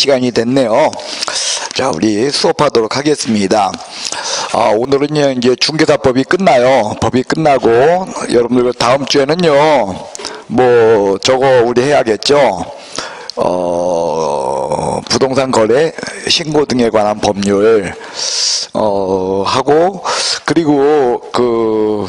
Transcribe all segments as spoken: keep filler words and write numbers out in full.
시간이 됐네요. 자, 우리 수업하도록 하겠습니다. 아, 오늘은요, 이제 중개사법이 끝나요. 법이 끝나고, 여러분들 다음 주에는요, 뭐, 저거 우리 해야겠죠? 어, 부동산 거래 신고 등에 관한 법률, 어, 하고, 그리고, 그,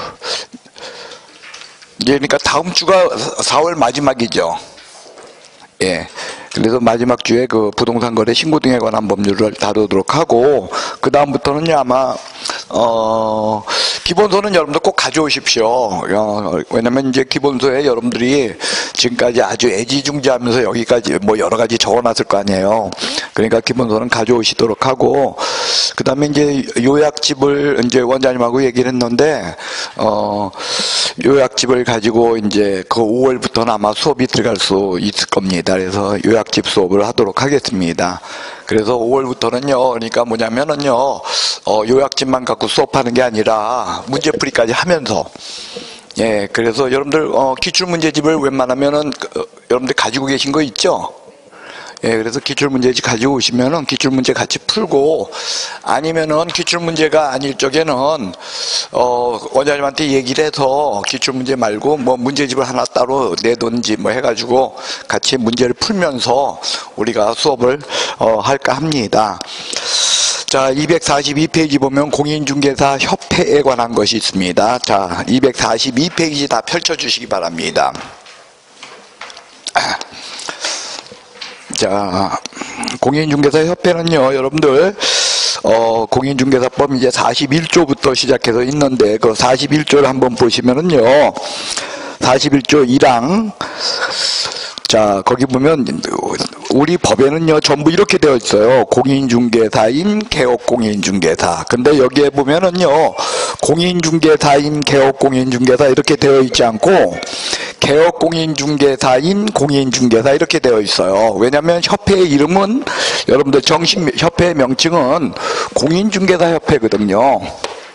그러니까 다음 주가 사월 마지막이죠. 예. 그래서 마지막 주에 그 부동산 거래 신고 등에 관한 법률을 다루도록 하고, 그 다음부터는요, 아마, 어, 기본서는 여러분들 꼭 가져오십시오. 어, 왜냐면 이제 기본서에 여러분들이 지금까지 아주 애지중지하면서 여기까지 뭐 여러 가지 적어놨을 거 아니에요. 그러니까 기본서는 가져오시도록 하고, 그 다음에 이제 요약집을 이제 원장님하고 얘기를 했는데, 어, 요약집을 가지고 이제 그 오월부터는 아마 수업이 들어갈 수 있을 겁니다. 그래서 요약집 수업을 하도록 하겠습니다. 그래서 오월부터는요, 그러니까 뭐냐면은요, 어, 요약집만 갖고 수업하는 게 아니라 문제풀이까지 하면서, 예, 그래서 여러분들, 어, 기출문제집을 웬만하면은, 어, 여러분들 가지고 계신 거 있죠? 예, 그래서 기출문제집 가지고 오시면은 기출문제 같이 풀고, 아니면은 기출문제가 아닐 적에는, 어, 원장님한테 얘기를 해서 기출문제 말고 뭐 문제집을 하나 따로 내던지 뭐 해가지고 같이 문제를 풀면서 우리가 수업을, 어, 할까 합니다. 자, 이백사십이 페이지 보면 공인중개사 협회에 관한 것이 있습니다. 자, 이백사십이 페이지 다 펼쳐주시기 바랍니다. 자, 공인중개사 협회는요, 여러분들, 어, 공인중개사법 이제 사십일 조부터 시작해서 있는데, 그 사십일 조를 한번 보시면은요, 사십일 조 일 항, 자, 거기 보면, 우리 법에는요, 전부 이렇게 되어 있어요. 공인중개사인, 개업공인중개사. 근데 여기에 보면은요, 공인중개사인, 개업공인중개사 이렇게 되어 있지 않고, 개업공인중개사인, 공인중개사 이렇게 되어 있어요. 왜냐하면 협회의 이름은, 여러분들 정식 협회의 명칭은 공인중개사협회거든요.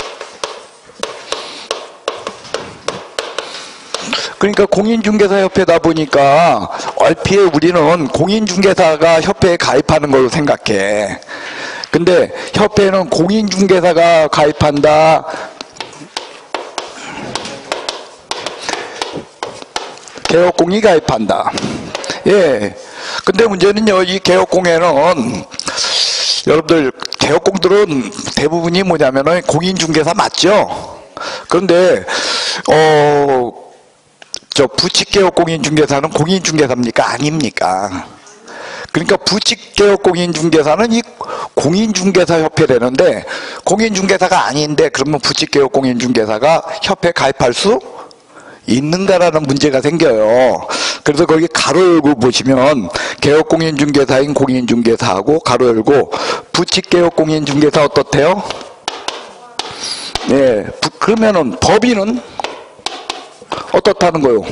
그러니까 공인중개사협회다 보니까 얼핏 우리는 공인중개사가 협회에 가입하는 걸로 생각해. 근데 협회는 공인중개사가 가입한다, 개업공이 가입한다. 예. 근데 문제는요, 이 개업공에는, 여러분들, 개업공들은 대부분이 뭐냐면은 공인중개사 맞죠? 그런데, 어, 저 부칙개업공인중개사는 공인중개사입니까? 아닙니까? 그러니까 부칙개업공인중개사는 이 공인중개사협회라는데, 공인중개사가 아닌데, 그러면 부칙개업공인중개사가 협회에 가입할 수 있는가라는 문제가 생겨요. 그래서 거기 가로 열고 보시면 개업공인중개사인 공인중개사하고 가로 열고 부칙개업공인중개사 어떻대요? 예, 그러면은 법인은 어떻다는 거요?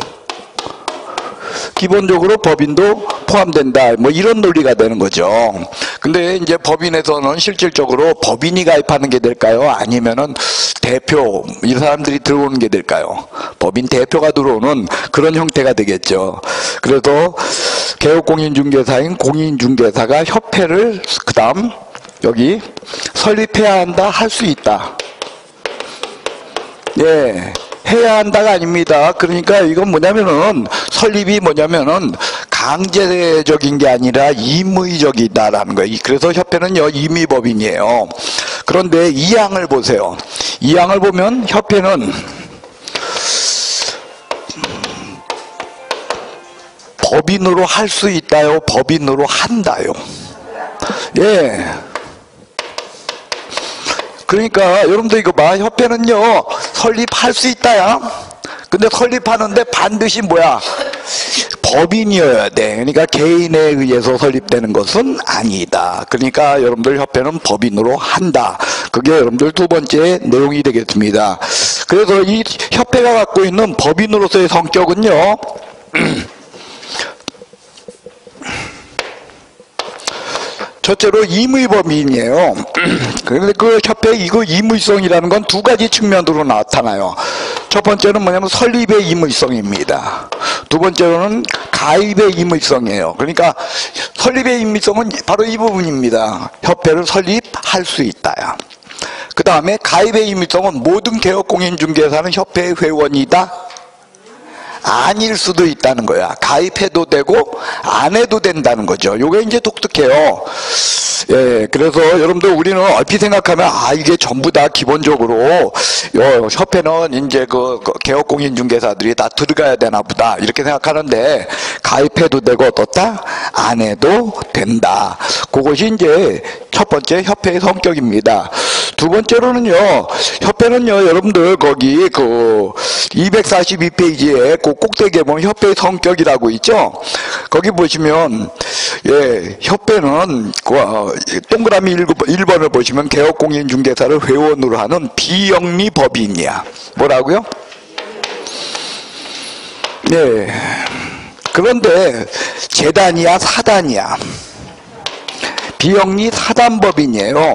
기본적으로 법인도 포함된다. 뭐 이런 논리가 되는 거죠. 근데 이제 법인에서는 실질적으로 법인이 가입하는 게 될까요? 아니면은 대표, 이 사람들이 들어오는 게 될까요? 법인 대표가 들어오는 그런 형태가 되겠죠. 그래서 개업공인중개사인 공인중개사가 협회를 그 다음 여기 설립해야 한다, 할 수 있다. 예. 해야 한다가 아닙니다. 그러니까 이건 뭐냐면은 설립이 뭐냐면은 강제적인 게 아니라 임의적이다라는 거예요. 그래서 협회는요, 임의법인이에요. 그런데 이 항을 보세요. 이 항을 보면 협회는 법인으로 할 수 있다요, 법인으로 한다요. 예. 그러니까 여러분들 이거 봐, 협회는요 설립할 수 있다야. 근데 설립하는데 반드시 뭐야, 법인이어야 돼. 그러니까 개인에 의해서 설립되는 것은 아니다. 그러니까 여러분들 협회는 법인으로 한다. 그게 여러분들 두 번째 내용이 되겠습니다. 그래서 이 협회가 갖고 있는 법인으로서의 성격은요, 첫째로 임의법인이에요. 그런데 그 협회 이거 임의성이라는 건 두 가지 측면으로 나타나요. 첫 번째는 뭐냐면 설립의 임의성입니다. 두 번째로는 가입의 임의성이에요. 그러니까 설립의 임의성은 바로 이 부분입니다. 협회를 설립할 수 있다야. 그 다음에 가입의 임의성은 모든 개업공인중개사는 협회의 회원이다? 아닐 수도 있다는 거야. 가입해도 되고 안 해도 된다는 거죠. 요게 이제 독특해요. 예, 그래서 여러분들 우리는 얼핏 생각하면 아 이게 전부 다 기본적으로 요 협회는 이제 그, 그 개업공인중개사들이 다 들어가야 되나 보다 이렇게 생각하는데 여러분들 가입해도 되고 어떻다? 안 해도 된다. 그것이 이제 첫 번째 협회의 성격입니다. 두 번째로는요, 협회는요, 여러분들 거기 그 이백사십이 페이지에 그 꼭대기에 보면 협회의 성격이라고 있죠. 거기 보시면 예, 협회는 그 동그라미 일 번을 보시면 개업공인중개사를 회원으로 하는 비영리 법인이야. 뭐라고요? 네. 그런데 재단이야, 사단이야? 비영리 사단법인이에요.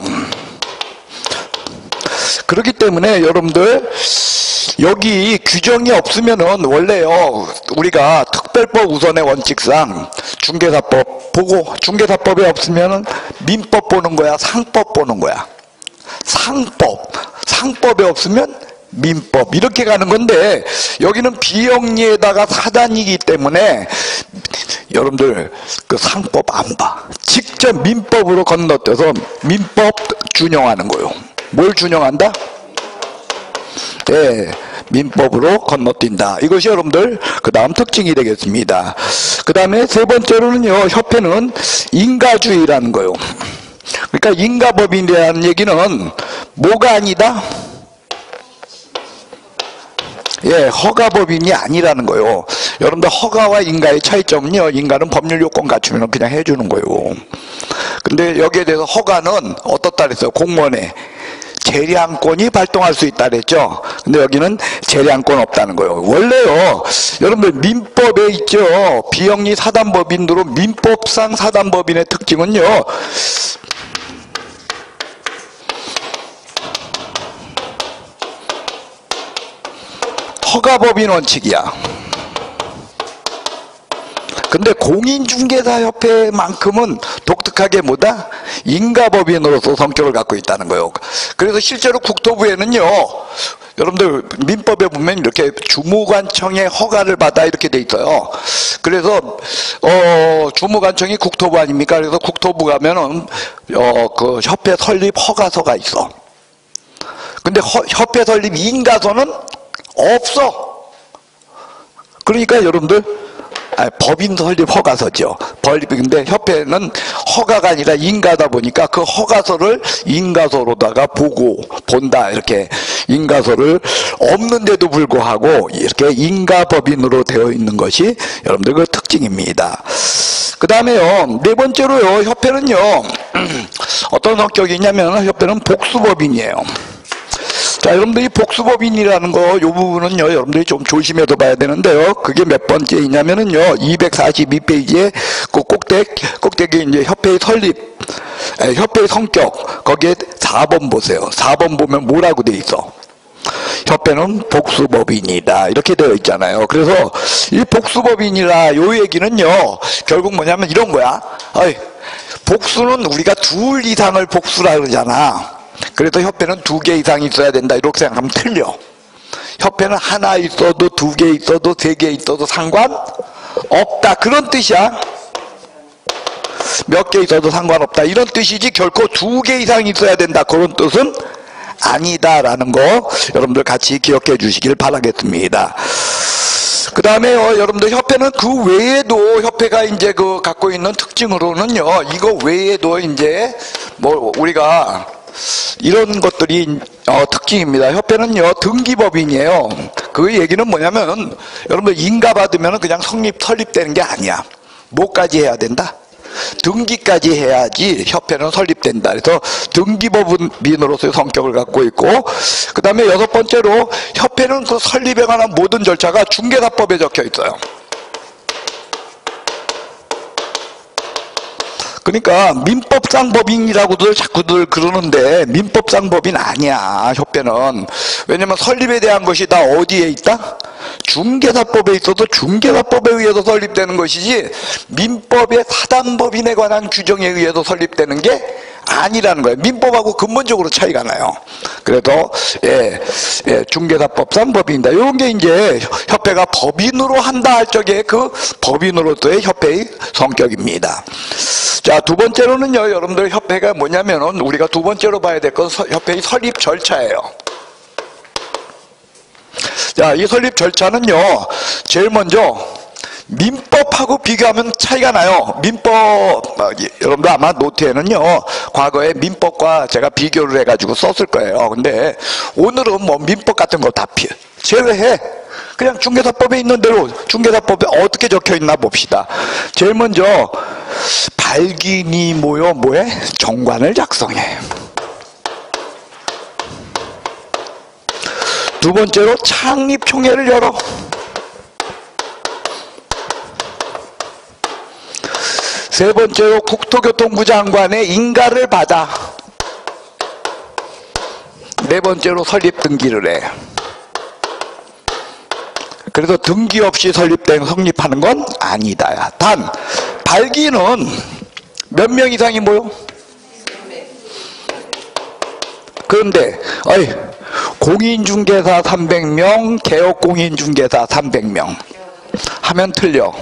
그렇기 때문에 여러분들 여기 규정이 없으면은 원래요 우리가 특별법 우선의 원칙상 중개사법 보고 중개사법이 없으면은 민법 보는 거야, 상법 보는 거야. 상법 상법이 없으면 민법 이렇게 가는 건데 여기는 비영리에다가 사단이기 때문에 여러분들 그 상법 안 봐. 직접 민법으로 건너뛰어서 민법 준용하는 거요. 뭘 준용한다? 네, 민법으로 건너뛴다. 이것이 여러분들 그 다음 특징이 되겠습니다. 그 다음에 세 번째로는요, 협회는 인가주의라는 거요. 그러니까 인가법인이라는 얘기는 뭐가 아니다? 예, 허가법인이 아니라는 거요. 여러분들 허가와 인가의 차이점은요, 인가는 법률 요건 갖추면 그냥 해주는 거요. 근데 여기에 대해서 허가는 어떻다 그랬어요? 공무원에 재량권이 발동할 수 있다 그랬죠. 근데 여기는 재량권 없다는 거예요. 원래요, 여러분들 민법에 있죠. 비영리 사단법인으로 민법상 사단법인의 특징은요, 허가법인 원칙이야. 근데 공인중개사협회만큼은 독특하게 뭐다? 인가법인으로서 성격을 갖고 있다는 거예요. 그래서 실제로 국토부에는요, 여러분들 민법에 보면 이렇게 주무관청의 허가를 받아 이렇게 돼 있어요. 그래서 어 주무관청이 국토부 아닙니까? 그래서 국토부 가면은 어 그 협회 설립 허가서가 있어. 근데 허, 협회 설립 인가서는 없어. 그러니까 여러분들 아, 법인 설립 허가서죠. 법인 근데 협회는 허가가 아니라 인가다 보니까 그 허가서를 인가서로다가 보고 본다. 이렇게 인가서를 없는데도 불구하고 이렇게 인가법인으로 되어 있는 것이 여러분들 그 특징입니다. 그 다음에요, 네 번째로요, 협회는요 어떤 성격이 있냐면 협회는 복수법인이에요. 자, 여러분들이 복수법인이라는 거, 요 부분은요, 여러분들이 좀 조심해서 봐야 되는데요. 그게 몇 번째이냐면은요, 이백사십이 페이지에 그 꼭대기, 꼭대기 이제 협회의 설립, 에, 협회의 성격, 거기에 사 번 보세요. 사 번 보면 뭐라고 돼 있어? 협회는 복수법인이다. 이렇게 되어 있잖아요. 그래서 이 복수법인이라 요 얘기는요, 결국 뭐냐면 이런 거야. 어이, 복수는 우리가 둘 이상을 복수라 그러잖아. 그래서 협회는 두 개 이상 있어야 된다 이렇게 생각하면 틀려. 협회는 하나 있어도 두 개 있어도 세 개 있어도 상관없다 그런 뜻이야. 몇 개 있어도 상관없다 이런 뜻이지 결코 두 개 이상 있어야 된다 그런 뜻은 아니다라는 거 여러분들 같이 기억해 주시길 바라겠습니다. 그 다음에 어, 여러분들 협회는 그 외에도 협회가 이제 그 갖고 있는 특징으로는요, 이거 외에도 이제 뭐 우리가 이런 것들이 어, 특징입니다. 협회는요 등기법인이에요. 그 얘기는 뭐냐면 여러분들 인가 받으면 그냥 성립 설립되는 게 아니야. 뭐까지 해야 된다? 등기까지 해야지 협회는 설립된다. 그래서 등기법인으로서의 성격을 갖고 있고, 그 다음에 여섯 번째로 협회는 그 설립에 관한 모든 절차가 중개사법에 적혀 있어요. 그러니까 민법상 법인이라고들 자꾸들 그러는데 민법상 법인 아니야, 협회는. 왜냐면 설립에 대한 것이 다 어디에 있다? 중개사법에 있어도 중개사법에 의해서 설립되는 것이지 민법의 사단법인에 관한 규정에 의해서 설립되는 게 아니라는 거예요. 민법하고 근본적으로 차이가 나요. 그래서 예, 예, 중개사법상 법인이다. 이런 게 이제 협회가 법인으로 한다 할 적에 그 법인으로서의 협회의 성격입니다. 자, 두 번째로는요, 여러분들 협회가 뭐냐면은 우리가 두 번째로 봐야 될 건 협회의 설립 절차예요. 자, 이 설립 절차는요, 제일 먼저 민법하고 비교하면 차이가 나요. 민법, 여러분들 아마 노트에는요, 과거에 민법과 제가 비교를 해가지고 썼을 거예요. 근데 오늘은 뭐 민법 같은 거 다 제외해. 그냥 중개사법에 있는 대로 중개사법에 어떻게 적혀 있나 봅시다. 제일 먼저 발기인이 모여 뭐해? 정관을 작성해. 두 번째로 창립총회를 열어. 세 번째로 국토교통부 장관의 인가를 받아. 네 번째로 설립 등기를 해. 그래서 등기 없이 설립된 성립하는 건 아니다. 단 발기는 몇 명 이상이 모여? 그런데 어이, 공인중개사 삼백 명, 개업공인중개사 삼백 명 하면 틀려.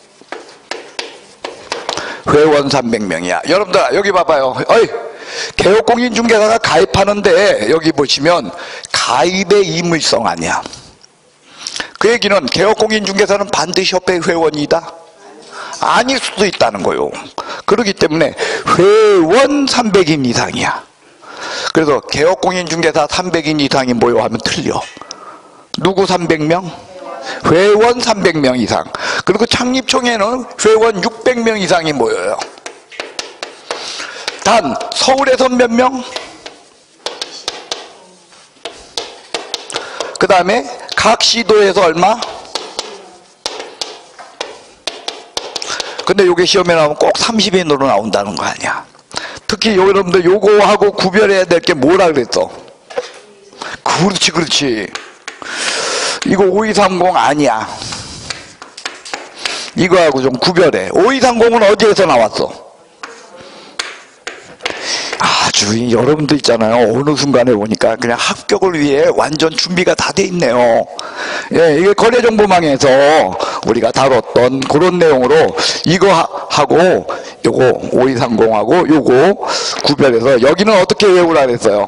회원 삼백 명이야. 여러분들 여기 봐봐요. 어이, 개업공인중개사가 가입하는데 여기 보시면 가입의 의무성 아니야. 그 얘기는 개업공인중개사는 반드시 협회 회원이다? 아닐 수도 있다는 거요. 그렇기 때문에 회원 삼백 인 이상이야. 그래서 개업공인중개사 삼백 인 이상이 모여 하면 틀려. 누구 삼백 명? 회원 삼백 명 이상. 그리고 창립총회는 회원 육백 명 이상이 모여요. 단 서울에선 몇 명? 그 다음에 각 시도에서 얼마? 근데 이게 시험에 나오면 꼭 삼십 인으로 나온다는 거 아니야. 특히 여러분들 요거하고 구별해야 될 게 뭐라 그랬어? 그렇지 그렇지. 이거 오이삼공 아니야. 이거하고 좀 구별해. 오이삼공은 어디에서 나왔어? 아주 여러분들 있잖아요. 어느 순간에 보니까 그냥 합격을 위해 완전 준비가 다 돼 있네요. 예, 이게 거래정보망에서 우리가 다뤘던 그런 내용으로 이거 하고 요거 오이삼공하고 요거 구별해서 여기는 어떻게 외우라 그랬어요?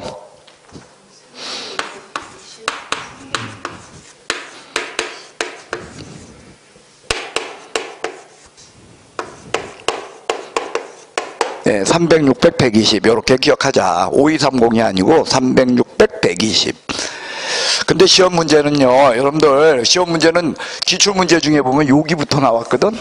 네, 삼백, 육백, 백이십 이렇게 기억하자. 오이삼공이 아니고 삼백, 육백, 백이십. 근데 시험 문제는요, 여러분들 시험 문제는 기출문제 중에 보면 여기부터 나왔거든.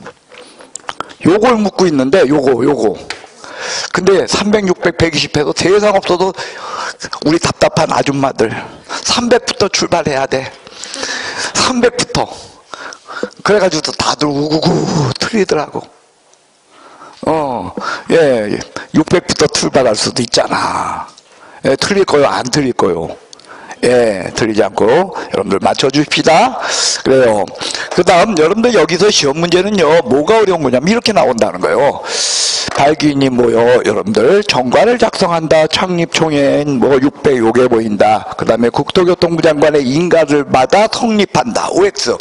요걸 묻고 있는데 요거 요거. 근데 삼백, 육백, 백이십 해도 세상 없어도 우리 답답한 아줌마들 삼백부터 출발해야 돼. 삼백부터. 그래가지고 다들 우구구 틀리더라고. 어, 예, 육백부터 출발할 수도 있잖아. 예, 틀릴 거요, 안 틀릴 거요? 예, 틀리지 않고 여러분들 맞춰주십시다. 그래요. 그 다음 여러분들 여기서 시험 문제는요, 뭐가 어려운 거냐면 이렇게 나온다는 거예요. 발기인이 모여 여러분들 정관을 작성한다. 창립총회엔 뭐 육백 요게 보인다. 그 다음에 국토교통부 장관의 인가를 받아 성립한다. 오엑스.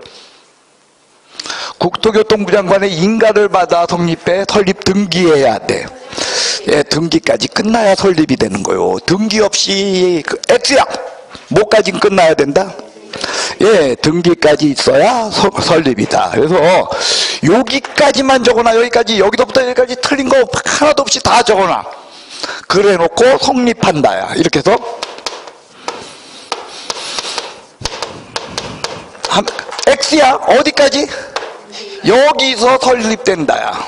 국토교통부 장관의 인가를 받아 성립해 설립 등기해야 돼. 예, 등기까지 끝나야 설립이 되는 거요. 등기 없이 그 X야. 뭐까지 끝나야 된다? 예, 등기까지 있어야 서, 설립이다. 그래서 여기까지만 적어놔. 여기까지, 여기서부터 여기까지 틀린 거 하나도 없이 다 적어놔. 그래 놓고 성립한다야. 이렇게 해서 한, X야. 어디까지? 여기서 설립된다야.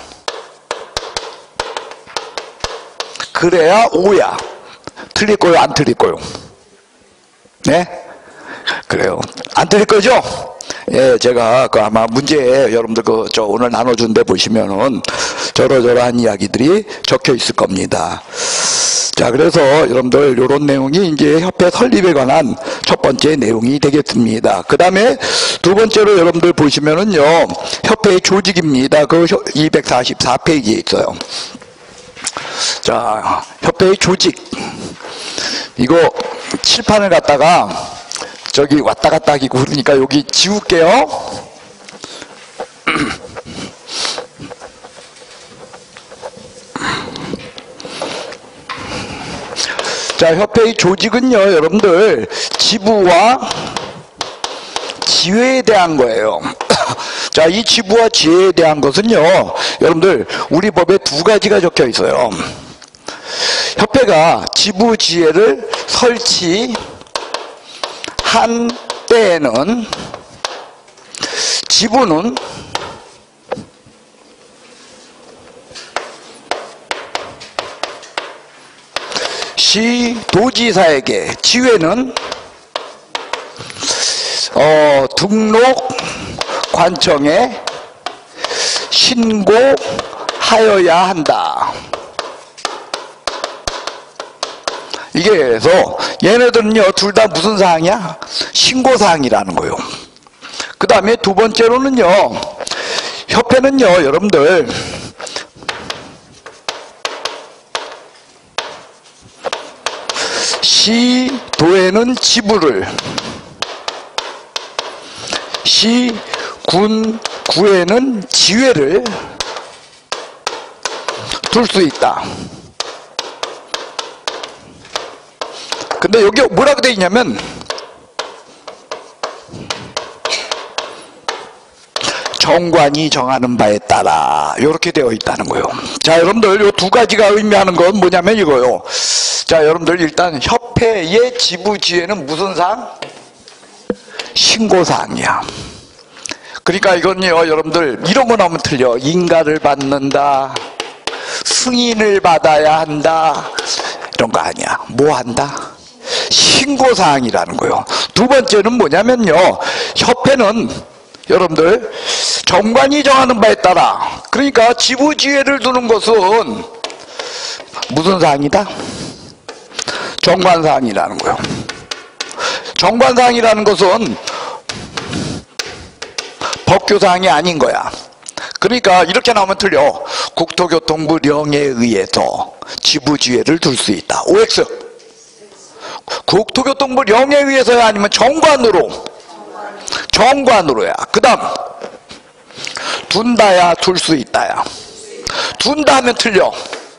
그래야 오야. 틀릴 거요, 안 틀릴 거요? 네? 그래요. 안 틀릴 거죠? 예, 제가 그 아마 문제 여러분들 그 저 오늘 나눠준 데 보시면은 저러저러한 이야기들이 적혀 있을 겁니다. 자, 그래서 여러분들 이런 내용이 이제 협회 설립에 관한 첫 번째 내용이 되겠습니다. 그 다음에 두 번째로 여러분들 보시면은요, 협회의 조직입니다. 그 이백사십사 페이지에 있어요. 자, 협회의 조직. 이거 칠판을 갖다가 저기 왔다 갔다 하기고 그러니까 여기 지울게요. 자, 협회의 조직은요, 여러분들 지부와 지회에 대한 거예요. 자, 이 지부와 지회에 대한 것은요, 여러분들 우리 법에 두 가지가 적혀 있어요. 협회가 지부 지회를 설치한 때에는 지부는 시 도지사에게, 지회는 어, 등록 관청에 신고하여야 한다. 이게 그래서 얘네들은요, 둘 다 무슨 사항이야? 신고사항이라는 거예요. 그 다음에 두 번째로는요, 협회는요, 여러분들 시도에는 지부를, 시, 군, 구에는 지회를 둘 수 있다. 근데 여기 뭐라고 되어 있냐면 정관이 정하는 바에 따라 이렇게 되어 있다는 거예요. 자, 여러분들 이 두 가지가 의미하는 건 뭐냐면 이거요. 자, 여러분들 일단 협회의 지부지회는 무슨 사항? 신고사항이야. 그러니까 이건요, 여러분들 이런 거 나오면 틀려. 인가를 받는다, 승인을 받아야 한다, 이런 거 아니야. 뭐 한다? 신고사항이라는 거예요. 두 번째는 뭐냐면요, 협회는 여러분들 정관이 정하는 바에 따라, 그러니까 지부지회를 두는 것은 무슨 사항이다? 정관사항이라는 거예요. 정관사항이라는 것은 법규사항이 아닌 거야. 그러니까 이렇게 나오면 틀려. 국토교통부 령에 의해서 지부지회를 둘 수 있다. 오엑스. 국토교통부 령에 의해서야 아니면 정관으로? 정관으로야. 그 다음 둔다야 둘 수 있다야. 둔다 하면 틀려.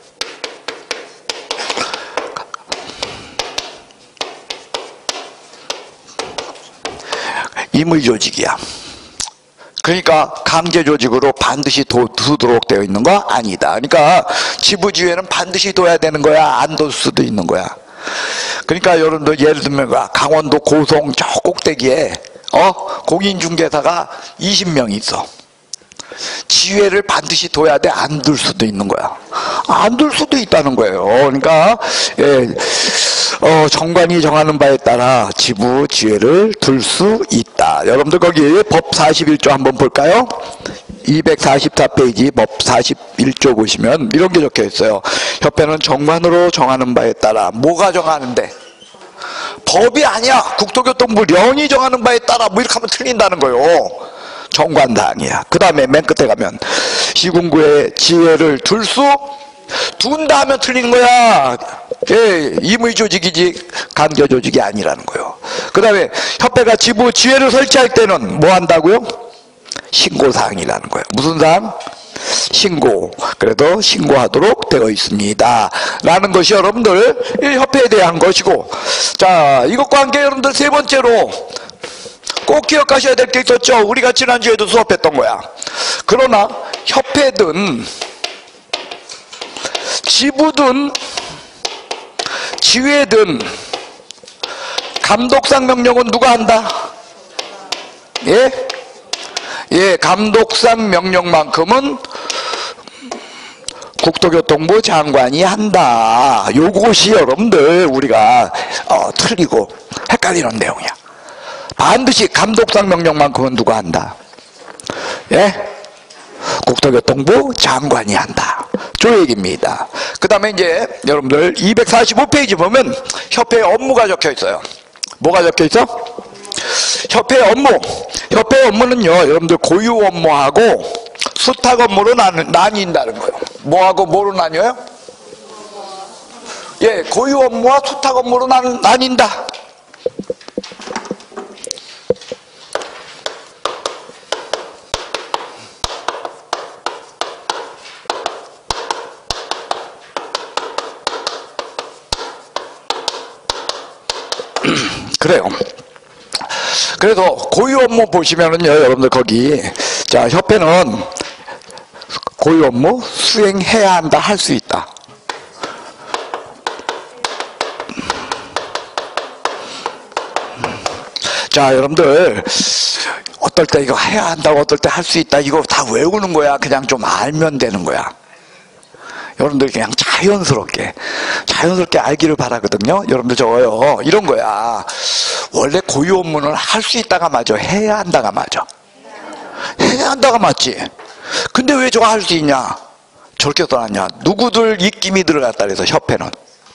임의조직이야. 그러니까 강제조직으로 반드시 도, 두도록 되어 있는 거 아니다. 그러니까 지부지회는 반드시 둬야 되는 거야, 안 둘 수도 있는 거야. 그러니까 여러분들 예를 들면 강원도 고성 저 꼭대기에 어 공인중개사가 이십 명 있어. 지회를 반드시 둬야 돼, 안 둘 수도 있는 거야. 안 둘 수도 있다는 거예요. 그러니까 예, 어, 정관이 정하는 바에 따라 지부 지회를 둘 수 있다. 여러분들 거기 법 사십일 조 한번 볼까요? 이백사십사 페이지 법 사십일 조 보시면 이런 게 적혀 있어요. 협회는 정관으로 정하는 바에 따라. 뭐가 정하는데? 법이 아니야. 국토교통부 령이 정하는 바에 따라. 뭐 이렇게 하면 틀린다는 거예요. 정관사항이야. 그 다음에 맨 끝에 가면 시군구의 지회를 둘 수 둔다 하면 틀린 거야. 예, 임의조직이지 강제조직이 아니라는 거예요. 그 다음에 협회가 지부 지회를 설치할 때는 뭐 한다고요? 신고사항이라는 거예요. 무슨 사항? 신고. 그래도 신고하도록 되어 있습니다. 라는 것이 여러분들 이 협회에 대한 것이고, 자, 이것과 함께 여러분들 세 번째로 꼭 기억하셔야 될 게 있었죠. 우리가 지난주에도 수업했던 거야. 그러나 협회든 지부든 지회든 감독상 명령은 누가 한다? 예? 예, 감독상 명령만큼은 국토교통부 장관이 한다. 요것이 여러분들 우리가 어, 틀리고 헷갈리는 내용이야. 반드시 감독상 명령만큼은 누가 한다? 예? 국토교통부 장관이 한다. 저 얘기입니다. 그 다음에 이제 여러분들 이백사십오 페이지 보면 협회 업무가 적혀 있어요. 뭐가 적혀 있어? 협회 업무. 협회 업무는요, 여러분들 고유 업무하고 수탁 업무로 나, 나뉜다는 거예요. 뭐하고 뭐로 나뉘어요? 예, 고유 업무와 수탁 업무로 나, 나뉜다. 그래요. 그래서 고유 업무 보시면은요, 여러분들 거기, 자, 협회는 고유 업무 수행해야 한다, 할 수 있다. 자, 여러분들 어떨 때 이거 해야 한다고, 어떨 때 할 수 있다, 이거 다 외우는 거야. 그냥 좀 알면 되는 거야. 여러분들 그냥 자연스럽게 자연스럽게 알기를 바라거든요. 여러분들 저거요, 이런 거야. 원래 고유 업무는 할 수 있다가 맞아, 해야 한다가 맞아. 해야 한다가 맞지. 근데 왜 저거 할 수 있냐? 저렇게 써놨냐? 누구들 입김이 들어갔다 그래서 협회는.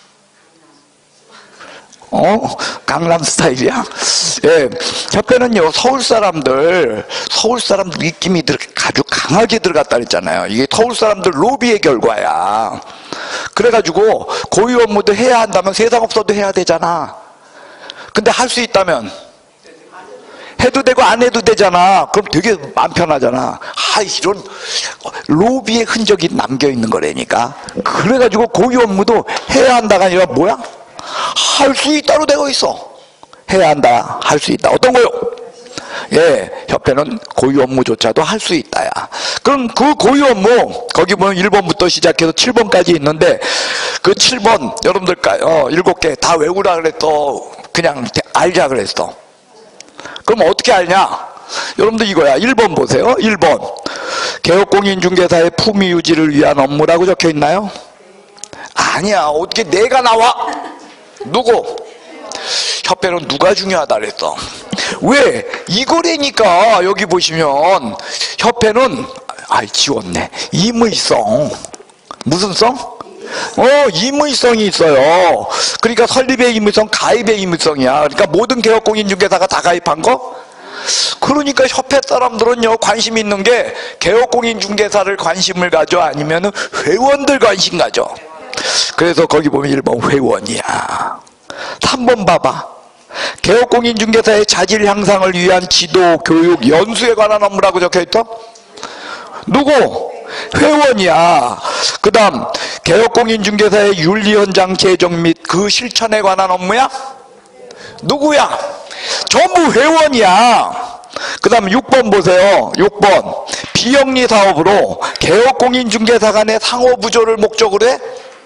어? 강남 스타일이야? 예. 협회는요, 서울 사람들, 서울 사람들 입김이 들, 아주 강하게 들어갔다 그랬잖아요. 이게 서울 사람들 로비의 결과야. 그래가지고, 고유 업무도 해야 한다면 세상 없어도 해야 되잖아. 근데 할 수 있다면? 해도 되고 안 해도 되잖아. 그럼 되게 마음 편하잖아. 아, 이런 로비의 흔적이 남겨있는 거라니까. 그래가지고 고유 업무도 해야 한다가 아니라 뭐야? 할 수 있다로 되어 있어. 해야 한다, 할 수 있다. 어떤 거요? 예, 협회는 고유 업무조차도 할 수 있다야. 그럼 그 고유 업무, 거기 보면 일 번부터 시작해서 칠 번까지 있는데, 그 칠 번, 여러분들, 어, 일곱 개 다 외우라 그랬어? 그냥 알자 그랬어? 그럼 어떻게 알냐? 여러분들 이거야. 일 번 보세요. 일 번. 개업공인중개사의 품위 유지를 위한 업무라고 적혀 있나요? 아니야. 어떻게 내가 나와? 누구? 협회는 누가 중요하다 그랬어? 왜? 이거래니까. 여기 보시면 협회는, 아이 지웠네, 임의성. 무슨 성? 어, 임의성이 있어요. 그러니까 설립의 임의성, 가입의 임의성이야. 그러니까 모든 개업공인중개사가 다 가입한 거? 그러니까 협회 사람들은요, 관심 있는 게 개업공인중개사를 관심을 가져, 아니면 회원들 관심 가져. 그래서 거기 보면 일 번 회원이야. 삼 번 봐봐. 개업공인중개사의 자질 향상을 위한 지도, 교육, 연수에 관한 업무라고 적혀있다? 누구? 회원이야. 그 다음 개업공인중개사의 윤리현장 제정 및 그 실천에 관한 업무야? 누구야? 전부 회원이야. 그 다음 육 번 보세요. 육 번. 비영리 사업으로 개업공인중개사 간의 상호부조를 목적으로 해?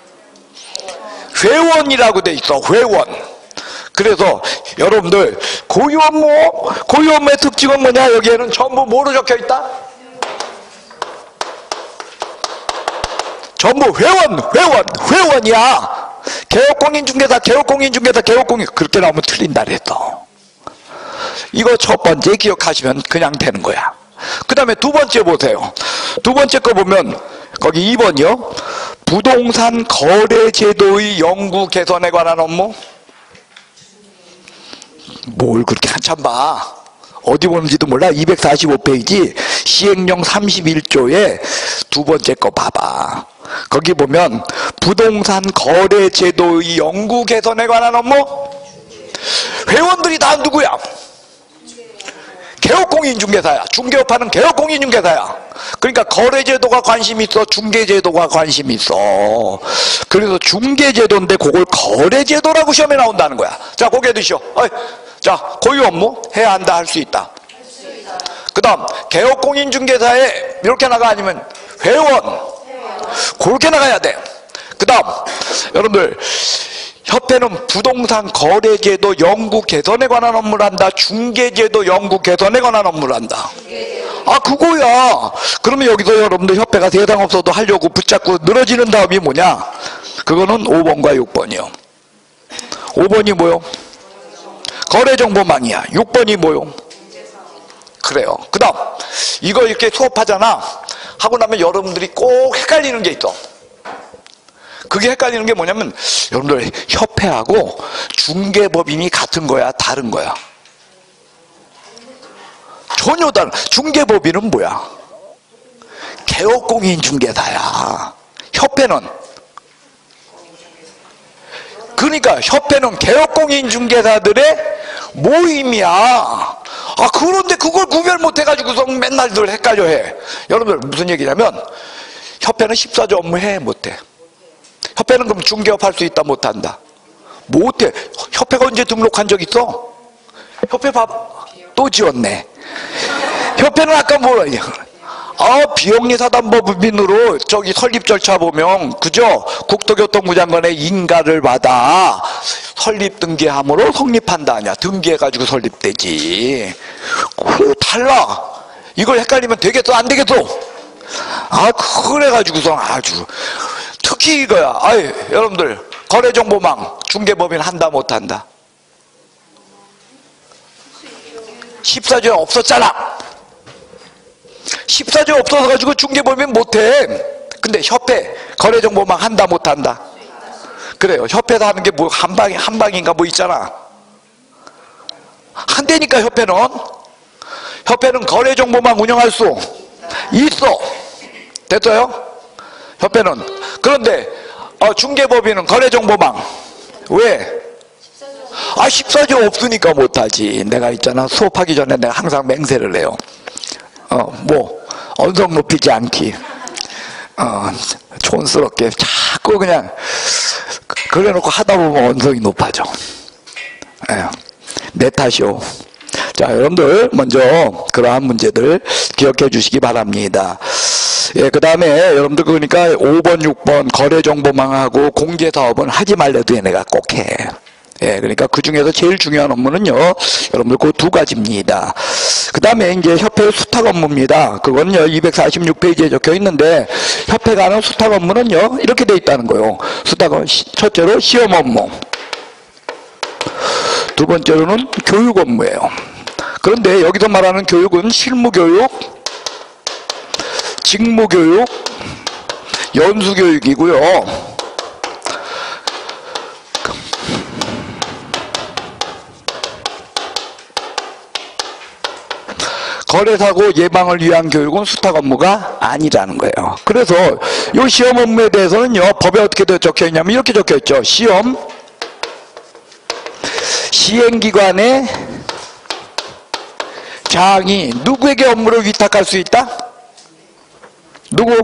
회원이라고 돼 있어. 회원. 그래서 여러분들 고유 업무, 고유 업무의 특징은 뭐냐? 여기에는 전부 뭐로 적혀 있다? 전부 회원, 회원, 회원이야. 개업공인중개사, 개업공인중개사, 개업공인, 그렇게 나오면 틀린다 그랬어. 이거 첫 번째 기억하시면 그냥 되는 거야. 그 다음에 두 번째 보세요. 두 번째 거 보면 거기 이 번이요. 부동산 거래제도의 연구 개선에 관한 업무. 뭘 그렇게 한참 봐. 어디 보는지도 몰라. 이백사십오 페이지 시행령 삼십일 조에 두 번째 거 봐봐. 거기 보면 부동산 거래제도의 연구 개선에 관한 업무. 회원들이 다 누구야? 개업공인중개사야. 중개업하는 개업공인중개사야. 그러니까 거래제도가 관심 있어, 중개제도가 관심 있어. 그래서 중개제도인데 그걸 거래제도라고 시험에 나온다는 거야. 자, 고개 드시오. 어이. 자, 고유 업무 해야 한다, 할 수 있다. 그 다음 개업공인중개사에 이렇게 나가, 아니면 회원, 그렇게 나가야 돼. 그 다음 여러분들 협회는 부동산 거래제도 연구 개선에 관한 업무를 한다, 중개제도 연구 개선에 관한 업무를 한다. 아, 그거야. 그러면 여기서 여러분들 협회가 세상 없어도 하려고 붙잡고 늘어지는 다음이 뭐냐? 그거는 오 번과 육 번이요. 오 번이 뭐요? 거래정보망이야. 육 번이 뭐요? 그래요. 그 다음 이거 이렇게 수업하잖아. 하고 나면 여러분들이 꼭 헷갈리는 게 있어. 그게 헷갈리는 게 뭐냐면 여러분들 협회하고 중개법인이 같은 거야 다른 거야? 전혀 다른. 중개법인은 뭐야? 개업공인중개사야. 협회는 그러니까 협회는 개업공인중개사들의 모임이야. 아 그런데 그걸 구별 못해가지고서 맨날들 헷갈려해. 여러분들 무슨 얘기냐면 협회는 십사조 업무 해 못해? 협회는 그럼 중개업 할 수 있다 못한다? 못해. 협회가 언제 등록한 적 있어? 협회 밥 또 지웠네. 협회는 아까 뭐라 얘기해? 아 비영리사단법인으로 저기 설립 절차 보면 그죠? 국토교통부 장관의 인가를 받아 설립 등기함으로 성립한다 아니야. 등기해가지고 설립되지. 그 달라. 이걸 헷갈리면 되겠어 안 되겠어? 아 그래가지고서 아주 특히 이거야. 아이 여러분들 거래정보망 중개법인 한다 못한다? 십사조에 없었잖아. 십사조 없어서 가지고 중개법인 못해. 근데 협회 거래정보망 한다 못한다? 그래요. 협회에서 하는 게 뭐 한방이 한방인가 뭐 있잖아. 한대니까 협회는 협회는 거래정보망 운영할 수 있어. 됐어요? 협회는. 그런데 어, 중개법인은 거래정보망 왜? 아 십사조 없으니까 못하지. 내가 있잖아 수업하기 전에 내가 항상 맹세를 해요. 어 뭐 언성 높이지 않기. 어 촌스럽게 자꾸 그냥 그래놓고 하다 보면 언성이 높아져. 예, 내 탓이요. 자 여러분들 먼저 그러한 문제들 기억해 주시기 바랍니다. 예, 그 다음에 여러분들 그러니까 오 번, 육 번 거래정보망하고 공제사업은 하지 말래도 얘네가 꼭 해. 예, 그러니까 그 중에서 제일 중요한 업무는요, 여러분들 그 두 가지입니다. 그 다음에 이제 협회 수탁 업무입니다. 그건요, 이백사십육 페이지에 적혀 있는데, 협회가 하는 수탁 업무는요, 이렇게 돼 있다는 거예요. 수탁은 첫째로 시험 업무. 두 번째로는 교육 업무예요. 그런데 여기서 말하는 교육은 실무교육, 직무교육, 연수교육이고요. 거래사고 예방을 위한 교육은 수탁 업무가 아니라는 거예요. 그래서 이 시험 업무에 대해서는요, 법에 어떻게 적혀 있냐면 이렇게 적혀 있죠. 시험 시행기관의 장이 누구에게 업무를 위탁할 수 있다? 누구?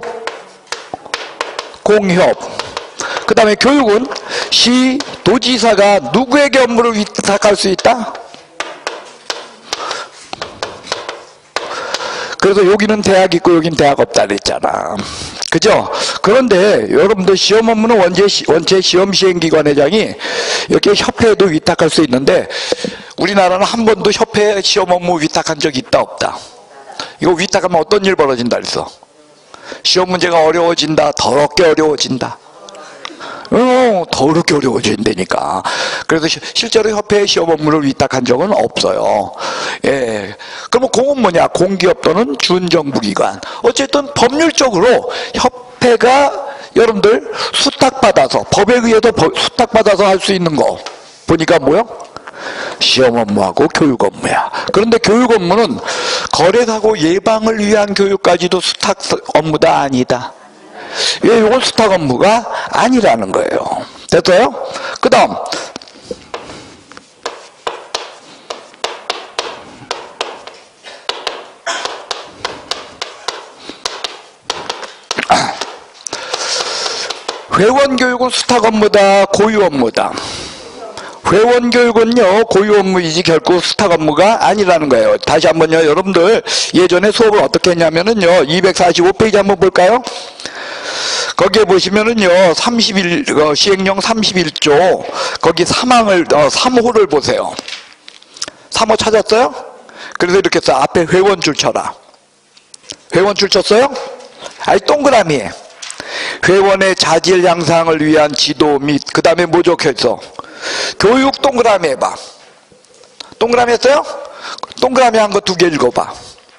공협. 그 다음에 교육은 시 도지사가 누구에게 업무를 위탁할 수 있다? 그래서 여기는 대학 있고 여긴 대학 없다 그랬잖아. 그죠? 그런데 여러분들 시험 업무는 원체, 원체 시험 시행기관회장이 이렇게 협회에도 위탁할 수 있는데 우리나라는 한 번도 협회에 시험 업무 위탁한 적이 있다 없다? 이거 위탁하면 어떤 일 벌어진다 그랬어? 시험 문제가 어려워진다, 더럽게 어려워진다. 어, 더럽게 어려워진다니까. 그래서 시, 실제로 협회에 시험 업무를 위탁한 적은 없어요. 예. 그러면 공은 뭐냐? 공기업 또는 준정부기관. 어쨌든 법률적으로 협회가 여러분들 수탁받아서, 법에 의해서 수탁받아서 할 수 있는 거. 보니까 뭐요? 시험 업무하고 교육 업무야. 그런데 교육 업무는 거래사고 예방을 위한 교육까지도 수탁 업무다 아니다? 왜 이건 수탁 업무가 아니라는 거예요. 됐어요? 그 다음 회원교육은 수탁 업무다, 고유 업무다? 회원교육은요, 고유 업무이지 결코 수탁 업무가 아니라는 거예요. 다시 한번요, 여러분들 예전에 수업을 어떻게 했냐면은요, 이백사십오 페이지 한번 볼까요? 거기에 보시면은요, 삼십일, 어, 시행령 삼십일 조, 거기 삼 항을, 어, 삼 호를 보세요. 삼 호 찾았어요? 그래서 이렇게 써. 앞에 회원줄 쳐라. 회원줄 쳤어요? 아니, 동그라미. 회원의 자질 향상을 위한 지도 및, 그 다음에 뭐 적혀있어? 교육 동그라미 해봐. 동그라미 했어요? 동그라미 한 거 두 개 읽어봐.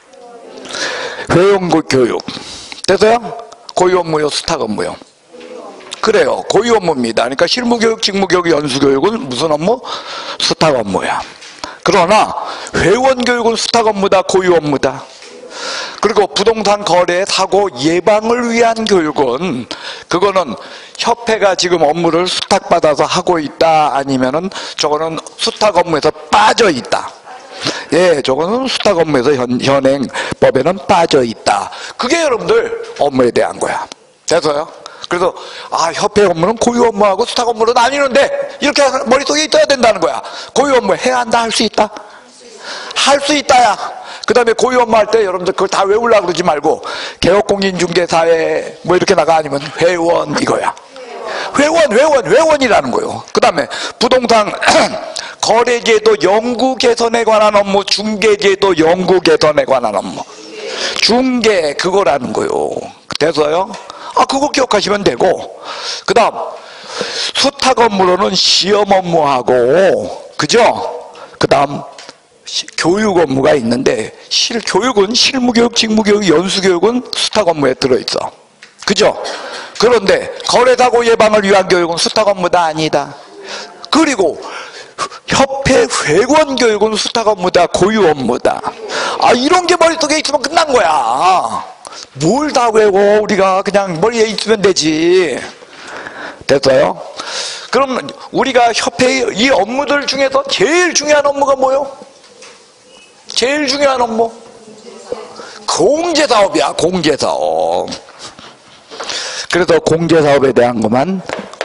회원 교육. 됐어요? 고유 업무요, 수탁 업무요? 그래요. 고유 업무입니다. 그러니까 실무교육, 직무교육, 연수교육은 무슨 업무? 수탁 업무야. 그러나 회원교육은 수탁 업무다, 고유 업무다. 그리고 부동산 거래 사고 예방을 위한 교육은 그거는 협회가 지금 업무를 수탁받아서 하고 있다, 아니면은 저거는 수탁 업무에서 빠져 있다. 예, 저거는 수탁 업무에서 현, 현행법에는 빠져 있다. 그게 여러분들 업무에 대한 거야. 됐어요? 그래서 아, 협회 업무는 고유 업무하고 수탁 업무로 나뉘는데 이렇게 머릿속에 있어야 된다는 거야. 고유 업무 해야 한다, 할 수 있다? 할 수 있다야. 그 다음에 고유 업무 할 때 여러분들 그걸 다 외우려고 그러지 말고 개업공인중개사회 뭐 이렇게 나가, 아니면 회원 이거야. 회원, 회원, 회원이라는 거요. 그 다음에 부동산 거래제도 연구 개선에 관한 업무, 중개제도 연구 개선에 관한 업무. 중개, 그거라는 거요. 돼서요? 아, 그거 기억하시면 되고. 그 다음, 수탁 업무로는 시험 업무하고, 그죠? 그 다음, 교육 업무가 있는데, 실, 교육은 실무교육, 직무교육, 연수교육은 수탁 업무에 들어있어. 그죠? 그런데 거래사고 예방을 위한 교육은 수탁 업무다, 아니다. 그리고 협회 회원 교육은 수탁 업무다, 고유 업무다. 아, 이런 게 머릿속에 있으면 끝난 거야. 뭘 다 외워, 우리가 그냥 머리에 있으면 되지. 됐어요? 그럼 우리가 협회의 이 업무들 중에서 제일 중요한 업무가 뭐요? 제일 중요한 업무? 공제사업이야, 공제사업. 그래서 공제사업에 대한 것만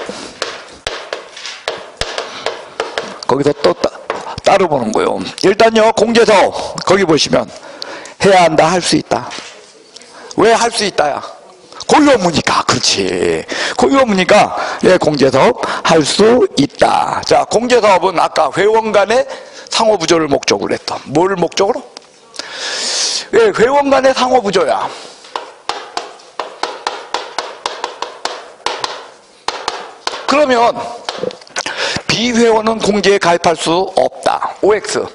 거기서 또 따, 따로 보는 거예요. 일단요, 공제사업 거기 보시면 해야 한다, 할 수 있다. 왜 할 수 있다야? 고유 업무니까. 그렇지. 고유 업무니까 예, 공제사업 할 수 있다. 자, 공제사업은 아까 회원 간의 상호부조를 목적으로 했던. 뭘 목적으로? 예, 회원 간의 상호부조야. 그러면 비회원은 공제에 가입할 수 없다. 오엑스.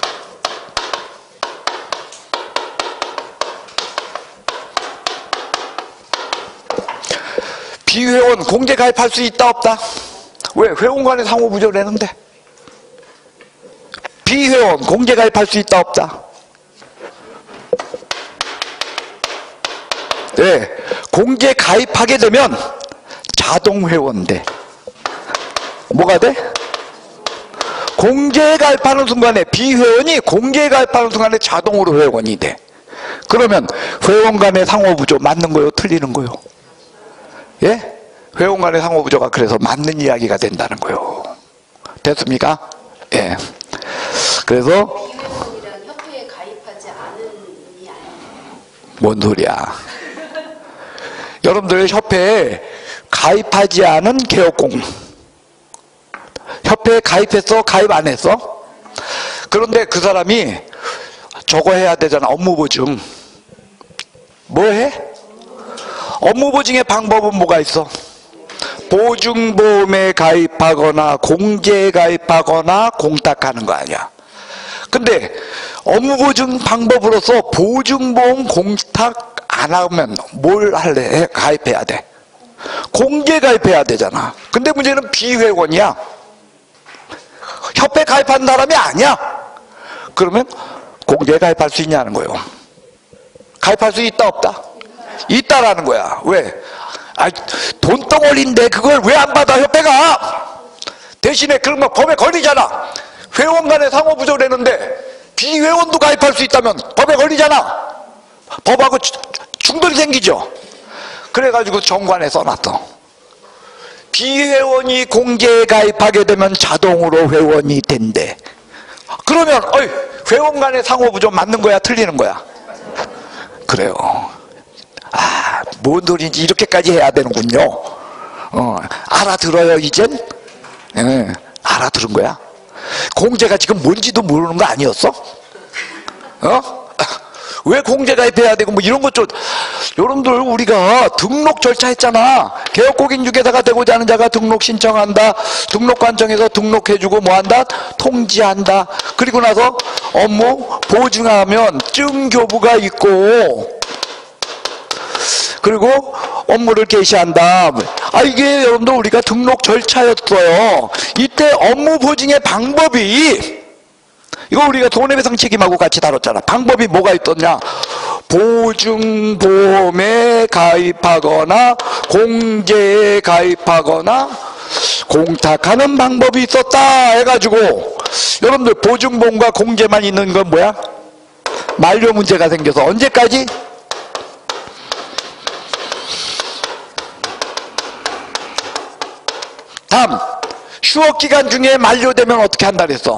비회원 공제 가입할 수 있다, 없다? 왜? 회원 간의 상호부조를 했는데. 비회원 공제 가입할 수 있다, 없다? 네, 공제 가입하게 되면 자동 회원 돼. 뭐가 돼? 공제에 가입하는 순간에, 비회원이 공제에 가입하는 순간에 자동으로 회원이 돼. 그러면 회원 간의 상호부조 맞는 거요, 틀리는 거요? 예? 회원 간의 상호부조가 그래서 맞는 이야기가 된다는 거요. 됐습니까? 예. 그래서 비회원이란 협회에 가입하지 않은 의미 아니에요? 뭔 소리야? 여러분들 협회에 가입하지 않은 개업공, 협회에 가입했어? 가입 안 했어? 그런데 그 사람이 저거 해야 되잖아. 업무보증. 뭐 해? 업무보증의 방법은 뭐가 있어? 보증보험에 가입하거나 공제에 가입하거나 공탁하는 거 아니야. 근데 업무보증 방법으로서 보증보험 공탁 안 하면 뭘 할래? 가입해야 돼. 공제 가입해야 되잖아. 근데 문제는 비회원이야. 협회 가입한 사람이 아니야. 그러면 공제에 가입할 수 있냐는 거예요. 가입할 수 있다, 없다? 있다라는 거야. 왜? 아, 돈덩어리인데 그걸 왜 안 받아, 협회가? 대신에 그러면 법에 걸리잖아. 회원 간의 상호부조를 했는데 비회원도 가입할 수 있다면 법에 걸리잖아. 법하고 충돌이 생기죠. 그래가지고 정관에 써놨어. 비회원이 공제에 가입하게 되면 자동으로 회원이 된대. 그러면 어이, 회원 간의 상호부조 맞는 거야, 틀리는 거야? 그래요. 아, 뭔 소리인지 이렇게까지 해야 되는군요. 어, 알아들어요, 이젠? 예, 알아들은 거야? 공제가 지금 뭔지도 모르는 거 아니었어? 어? 왜 공제가입해야 되고 뭐 이런 것 좀. 여러분들 우리가 등록 절차 했잖아. 개업공인중개사가 되고자 하는 자가 등록 신청한다. 등록관청에서 등록해주고 뭐한다? 통지한다. 그리고 나서 업무 보증하면 증교부가 있고 그리고 업무를 개시한다. 아 이게 여러분들 우리가 등록 절차였어요. 이때 업무 보증의 방법이 이거 우리가 손해배상 책임하고 같이 다뤘잖아. 방법이 뭐가 있었냐? 보증보험에 가입하거나 공제에 가입하거나 공탁하는 방법이 있었다 해가지고 여러분들 보증보험과 공제만 있는 건 뭐야? 만료 문제가 생겨서 언제까지? 다음 휴업기간 중에 만료되면 어떻게 한다 그랬어?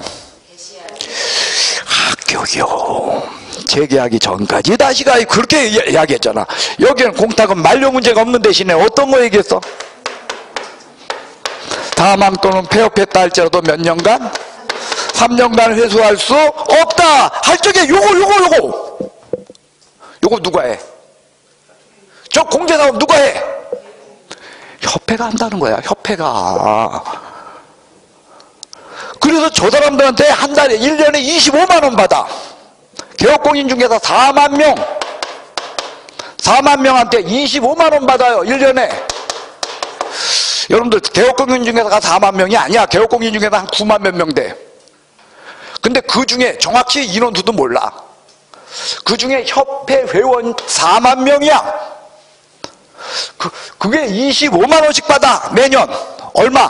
합격이요. 재계하기 전까지 다시 가입 그렇게 이야기했잖아. 여기는 공탁은 만료 문제가 없는 대신에 어떤 거 얘기했어? 다망 또는 폐업했다 할지라도 몇 년간? 삼 년간 회수할 수 없다 할 적에 요거 요거 요거 요거 누가 해? 저 공제사업 누가 해? 협회가 한다는 거야. 협회가. 그래서 저 사람들한테 한 달에 일 년에 이십오만 원 받아. 개업공인중개사 사만 명 사만 명한테 이십오만 원 받아요. 일 년에. 여러분들 개업공인중개사가 사만 명이 아니야. 개업공인중개사 한 구만 몇 명 돼. 근데 그 중에 정확히 인원수도 몰라. 그 중에 협회 회원 사만 명이야. 그, 그게 이십오만 원씩 받아 매년. 얼마?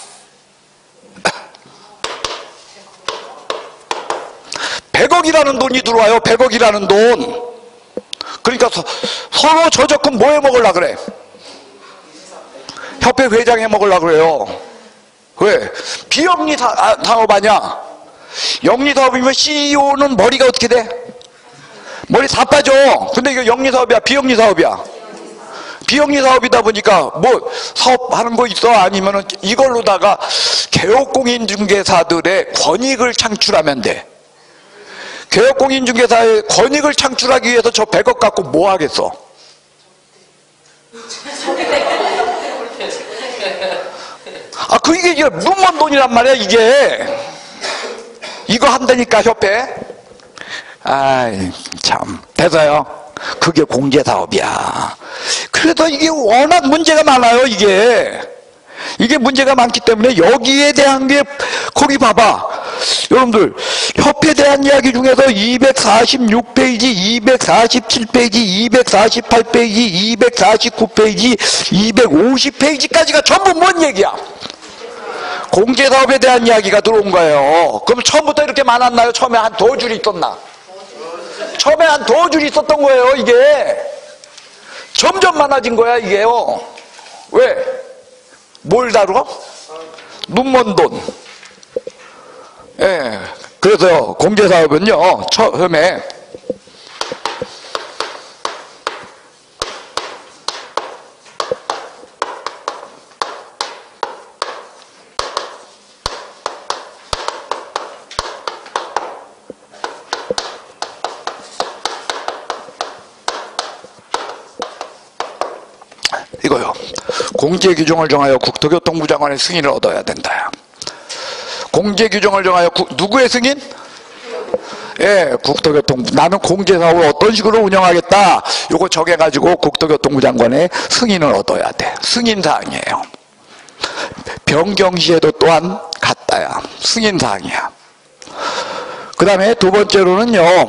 백억이라는 돈이 들어와요. 백억이라는 돈. 그러니까 서, 서로 저작권 뭐 해먹으려고 그래? 협회 회장 해먹으려고 그래요. 왜? 비영리 사, 아, 사업 아니야. 영리 사업이면 씨이오는 머리가 어떻게 돼? 머리 다 빠져. 근데 이거 영리 사업이야? 비영리 사업이야? 비영리 사업이다 보니까 뭐 사업하는 거 있어? 아니면은 이걸로다가 개업공인중개사들의 권익을 창출하면 돼. 개업공인중개사의 권익을 창출하기 위해서 저 백억 갖고 뭐 하겠어? 아, 그 이게 이게 눈먼 돈이란 말이야 이게. 이거 한다니까 협회. 아이 참 됐어요. 그게 공제사업이야. 그래도 이게 워낙 문제가 많아요. 이게 이게 문제가 많기 때문에 여기에 대한 게 거기 봐봐. 여러분들 협회에 대한 이야기 중에서 이백사십육 페이지, 이백사십칠 페이지, 이백사십팔 페이지, 이백사십구 페이지, 이백오십 페이지까지가 전부 뭔 얘기야? 공제사업에 대한 이야기가 들어온 거예요. 그럼 처음부터 이렇게 많았나요? 처음에 한 두 줄이 있었나? 처음에 한 두 줄이 있었던 거예요. 이게 점점 많아진 거야 이게요. 왜? 뭘 다루어? 눈먼 돈. 예. 그래서 공제사업은요 처음에 이거요. 공제규정을 정하여 국토교통부 장관의 승인을 얻어야 된다. 공제규정을 정하여 구, 누구의 승인? 예, 국토교통부. 나는 공제사업을 어떤 식으로 운영하겠다. 요거 정해가지고 국토교통부 장관의 승인을 얻어야 돼. 승인사항이에요. 변경시에도 또한 같다야. 승인사항이야. 그 다음에 두 번째로는요.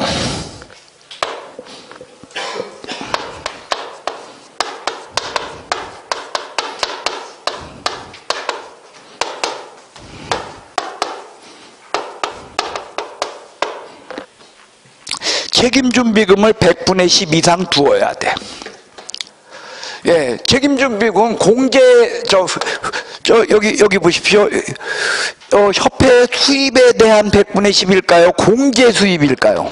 책임준비금을 백분의 십 이상 두어야 돼. 예, 책임준비금 공제, 저, 저, 여기, 여기 보십시오. 어, 협회 수입에 대한 백분의 십일까요? 공제 수입일까요?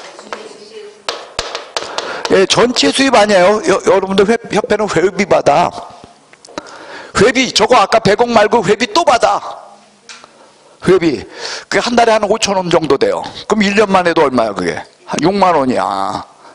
예, 전체 수입 아니에요. 여, 여러분들 회, 협회는 회비 받아. 회비, 저거 아까 백억 말고 회비 또 받아. 회비. 그게 한 달에 한 오천 원 정도 돼요. 그럼 일 년만 해도 얼마야, 그게? 한 육만 원이야.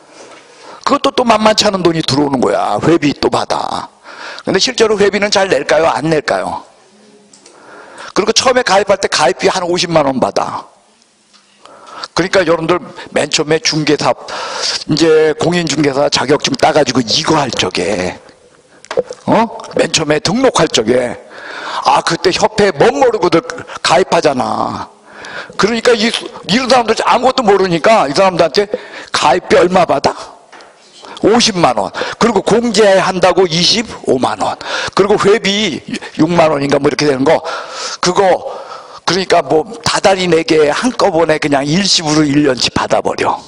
그것도 또 만만치 않은 돈이 들어오는 거야. 회비 또 받아. 근데 실제로 회비는 잘 낼까요? 안 낼까요? 그리고 처음에 가입할 때 가입비 한 오십만 원 받아. 그러니까 여러분들 맨 처음에 중개사, 이제 공인중개사 자격증 따가지고 이거 할 적에, 어? 맨 처음에 등록할 적에, 아, 그때 협회에 멋 모르고들 가입하잖아. 그러니까 이, 이런 사람들 아무것도 모르니까 이 사람들한테 가입비 얼마 받아? 오십만 원. 그리고 공제한다고 이십오만 원. 그리고 회비 육만 원인가 뭐 이렇게 되는 거. 그거, 그러니까 뭐 다달이 네 개 한꺼번에 그냥 일시불로 일 년치 받아버려.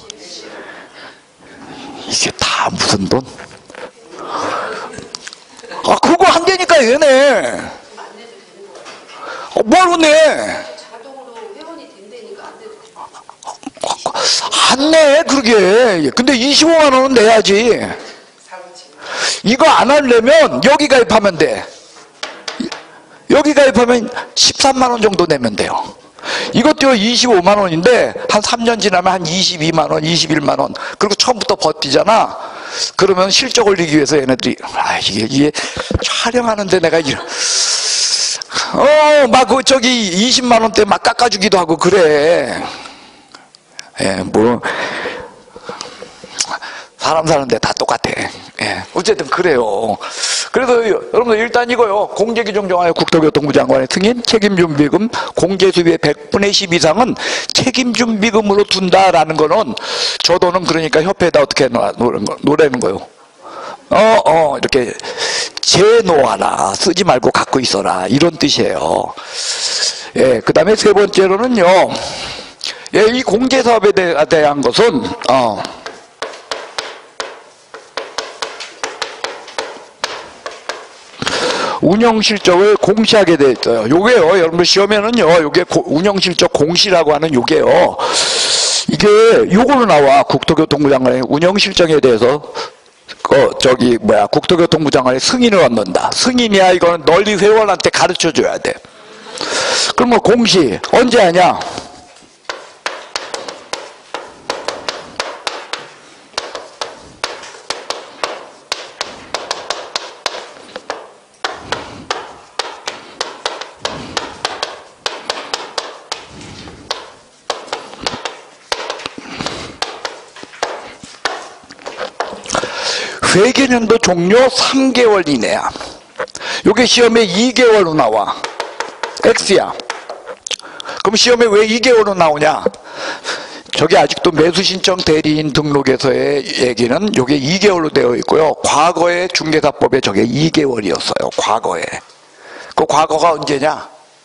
이게 다 무슨 돈? 아, 그거 한 개니까 얘네. 어, 뭘 내? 안 내, 그러게. 근데 이십오만 원은 내야지. 이거 안 하려면 여기 가입하면 돼. 여기 가입하면 십삼만 원 정도 내면 돼요. 이것도 이십오만 원인데 한 삼 년 지나면 한 이십이만 원, 이십일만 원. 그리고 처음부터 버티잖아. 그러면 실적 올리기 위해서 얘네들이, 아, 이게, 이게 촬영하는데 내가 이런, 어, 막 그 저기 이십만 원대 막 깎아주기도 하고 그래. 예, 뭐 사람 사는데 다 똑같아. 예, 어쨌든 그래요. 그래서 여러분들 일단 이거요. 공제규정 정하에 국토교통부 장관의 승인, 책임준비금, 공제수비의 백분의 십 이상은 책임준비금으로 둔다라는 거는 저 돈은 그러니까 협회에다 어떻게 노래는, 거, 노래는 거요. 어, 어, 이렇게 재놓아라. 쓰지 말고 갖고 있어라. 이런 뜻이에요. 예, 그 다음에 세 번째로는요. 예, 이 공제사업에 대한 것은, 어, 운영실적을 공시하게 되어 있어요. 요게요, 여러분 시험에는요, 요게 운영실적 공시라고 하는 요게요. 이게, 요거로 나와. 국토교통부 장관의 운영실적에 대해서, 어, 저기, 뭐야, 국토교통부 장관의 승인을 얻는다. 승인이야, 이거는 널리 회원한테 가르쳐 줘야 돼. 그럼 뭐 공시, 언제 하냐? 회계년도 종료 삼 개월 이내야. 요게 시험에 이 개월로 나와. X야. 그럼 시험에 왜 이 개월로 나오냐? 저게 아직도 매수신청 대리인 등록에서의 얘기는 요게 이 개월로 되어 있고요. 과거에 중개사법에 저게 이 개월이었어요. 과거에. 그 과거가 언제냐?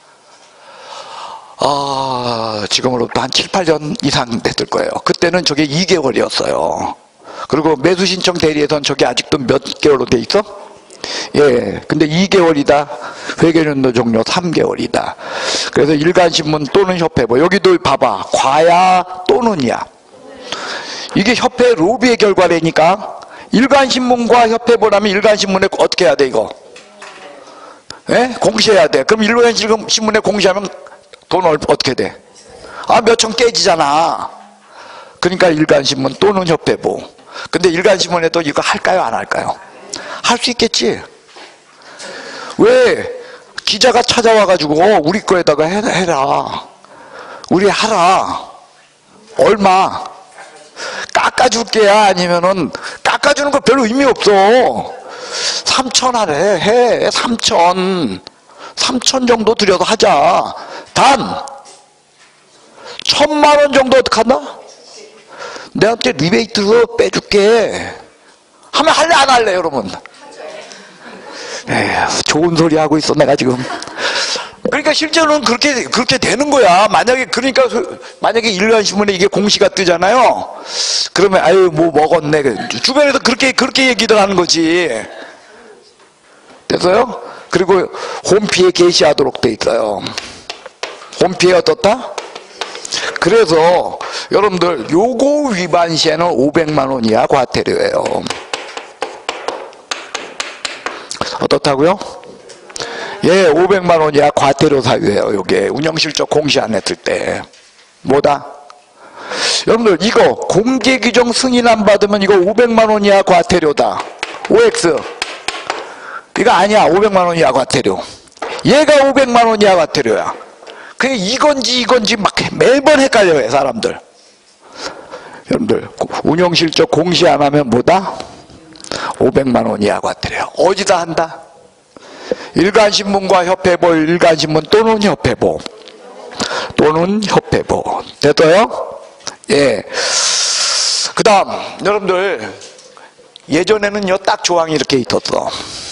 아, 지금으로부터 한 칠, 팔 년 이상 됐을 거예요. 그때는 저게 이 개월이었어요. 그리고 매수신청 대리에선 저게 아직도 몇 개월로 돼 있어? 예, 근데 이 개월이다. 회계연도 종료 삼 개월이다. 그래서 일간신문 또는 협회, 뭐 여기도 봐봐. 과야 또는이야. 이게 협회 로비의 결과라니까. 일간신문과 협회 보려면 일간신문에 어떻게 해야 돼 이거? 예? 공시해야 돼. 그럼 일간신문에 공시하면 돈 어떻게 돼? 아, 몇 천 깨지잖아. 그러니까 일간신문 또는 협회보. 근데 일간신문에도 이거 할까요? 안 할까요? 할 수 있겠지. 왜? 기자가 찾아와가지고 우리 거에다가 해라. 우리 하라. 얼마? 깎아줄게야? 아니면은 깎아주는 거 별로 의미 없어. 삼천 하래. 해. 삼천. 삼천 정도 들여서 하자. 단 천만 원 정도 어떡한다? 내한테 리베이트로 빼줄게 하면 할래 안 할래 여러분? 에휴, 좋은 소리 하고 있어 내가 지금. 그러니까 실제로는 그렇게 그렇게 되는 거야. 만약에 그러니까 만약에 일간신문에 이게 공시가 뜨잖아요. 그러면 아유 뭐 먹었네. 주변에서 그렇게 그렇게 얘기들 하는 거지. 됐어요? 그리고 홈피에 게시하도록 돼 있어요. 홈피에 어떻다? 그래서 여러분들 요거 위반 시에는 오백만 원 이하 과태료예요. 어떻다고요? 예, 오백만 원 이하 과태료 사유예요. 요게 운영실적 공시 안 했을 때 뭐다? 여러분들 이거 공개 규정 승인 안 받으면 이거 오백만 원 이하 과태료다. 오엑스. 이거 아니야. 오백만 원 이하 과태료. 얘가 오백만 원 이하 과태료야. 그게 이건지 이건지 막 매번 헷갈려요, 사람들. 여러분들 운영실적 공시 안 하면 뭐다? 오백만 원 이하 과태료. 어디다 한다? 일간신문과 협회보, 일간신문 또는 협회보 또는 협회보. 됐어요? 예. 그 다음 여러분들 예전에는요 딱 조항이 이렇게 있었어.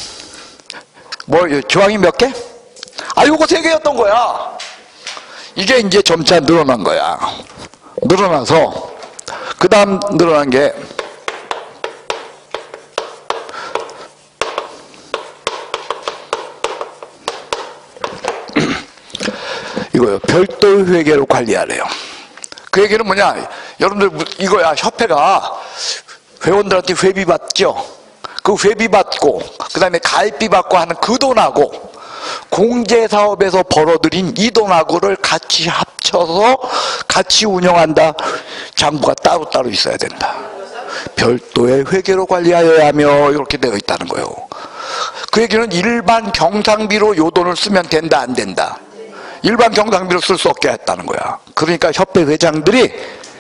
뭐 조항이 몇 개? 아 요거 세 개였던 거야. 이게 이제 점차 늘어난 거야. 늘어나서 그 다음 늘어난 게 이거요. 별도 회계로 관리하래요. 그 얘기는 뭐냐? 여러분들 이거야. 협회가 회원들한테 회비 받죠. 그 회비 받고 그 다음에 가입비 받고 하는 그 돈하고 공제사업에서 벌어들인 이 돈하고를 같이 합쳐서 같이 운영한다. 장부가 따로따로 있어야 된다. 별도의 회계로 관리하여야 하며 이렇게 되어 있다는 거예요. 그 얘기는 일반 경상비로 요 돈을 쓰면 된다 안 된다? 일반 경상비로 쓸 수 없게 했다는 거야. 그러니까 협회 회장들이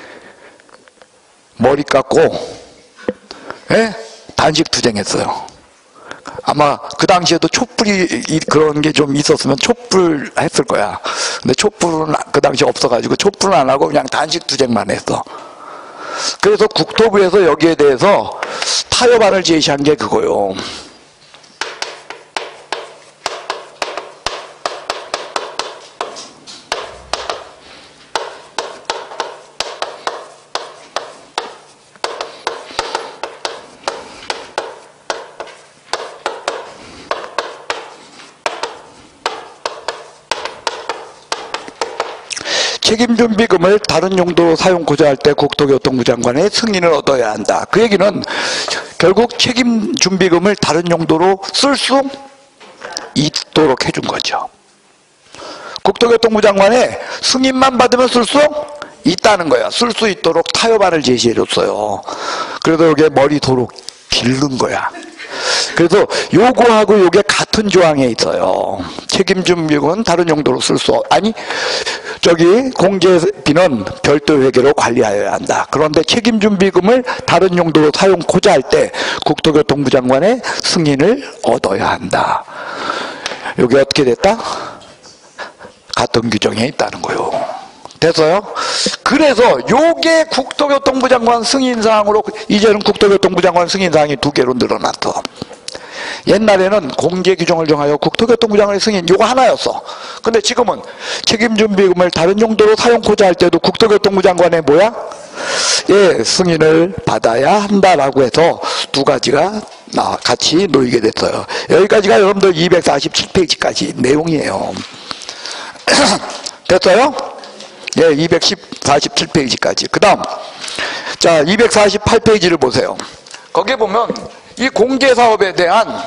머리 깎고 예? 단식 투쟁했어요. 아마 그 당시에도 촛불이 그런 게 좀 있었으면 촛불 했을 거야. 근데 촛불은 그 당시에 없어가지고 촛불은 안 하고 그냥 단식 투쟁만 했어. 그래서 국토부에서 여기에 대해서 타협안을 제시한 게 그거요. 책임준비금을 다른 용도로 사용고자 할 때 국토교통부 장관의 승인을 얻어야 한다. 그 얘기는 결국 책임준비금을 다른 용도로 쓸 수 있도록 해준 거죠. 국토교통부 장관의 승인만 받으면 쓸 수 있다는 거야. 쓸 수 있도록 타협안을 제시해줬어요. 그래서 여기에 머리도록 기른 거야. 그래서 요거하고 요게 같은 조항에 있어요. 책임준비금은 다른 용도로 쓸 수 없, 아니 저기 공제비는 별도 회계로 관리하여야 한다. 그런데 책임준비금을 다른 용도로 사용고자 할 때 국토교통부 장관의 승인을 얻어야 한다. 요게 어떻게 됐다? 같은 규정에 있다는 거요. 됐어요? 그래서 요게 국토교통부 장관 승인사항으로 이제는 국토교통부 장관 승인사항이 두 개로 늘어났어. 옛날에는 공개 규정을 정하여 국토교통부 장관의 승인 요거 하나였어. 근데 지금은 책임준비금을 다른 용도로 사용고자 할 때도 국토교통부 장관의 뭐야? 예, 승인을 받아야 한다라고 해서 두 가지가 같이 놓이게 됐어요. 여기까지가 여러분들 이백사십칠 페이지까지 내용이에요. 됐어요? 예, 이백사십칠 페이지까지. 그 다음, 자, 이백사십팔 페이지를 보세요. 거기에 보면, 이 공개사업에 대한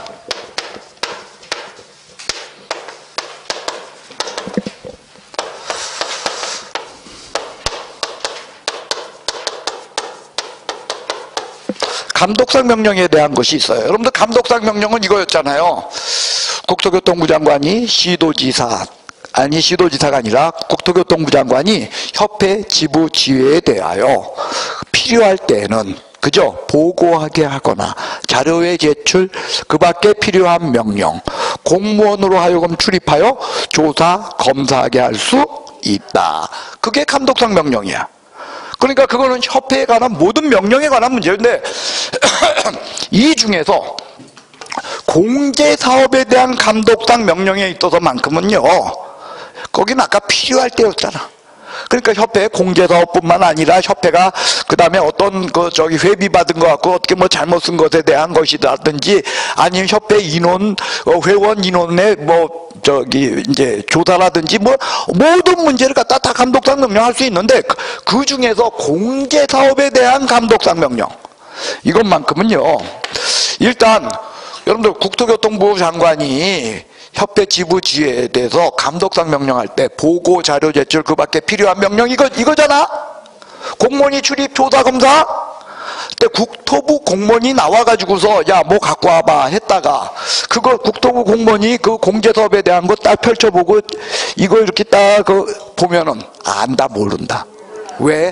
감독상 명령에 대한 것이 있어요. 여러분들 감독상 명령은 이거였잖아요. 국토교통부 장관이 시도지사, 아니 시도지사가 아니라 국토교통부 장관이 협회 지부 지회에 대하여 필요할 때에는 그죠? 보고하게 하거나 자료의 제출, 그 밖에 필요한 명령, 공무원으로 하여금 출입하여 조사, 검사하게 할 수 있다. 그게 감독상 명령이야. 그러니까 그거는 협회에 관한 모든 명령에 관한 문제인데 이 중에서 공제사업에 대한 감독상 명령에 있어서만큼은요, 거기는 아까 필요할 때였잖아. 그러니까 협회 공제사업뿐만 아니라 협회가 그 다음에 어떤 그 저기 회비 받은 거 갖고 어떻게 뭐 잘못 쓴 것에 대한 것이라든지 아니면 협회 인원 회원 인원의 뭐 저기 이제 조사라든지 뭐 모든 문제를 갖다 다 감독상 명령할 수 있는데 그, 그 중에서 공제사업에 대한 감독상 명령 이것만큼은요. 일단 여러분들 국토교통부 장관이 협회 지부 지회에 대해서 감독상 명령할 때 보고 자료 제출 그 밖에 필요한 명령 이거 이거잖아. 공무원이 출입 조사 검사 때 국토부 공무원이 나와가지고서 야 뭐 갖고 와봐 했다가 그거 국토부 공무원이 그 공제사업에 대한 거 딱 펼쳐보고 이걸 이렇게 딱 그 보면은 안다 모른다. 왜?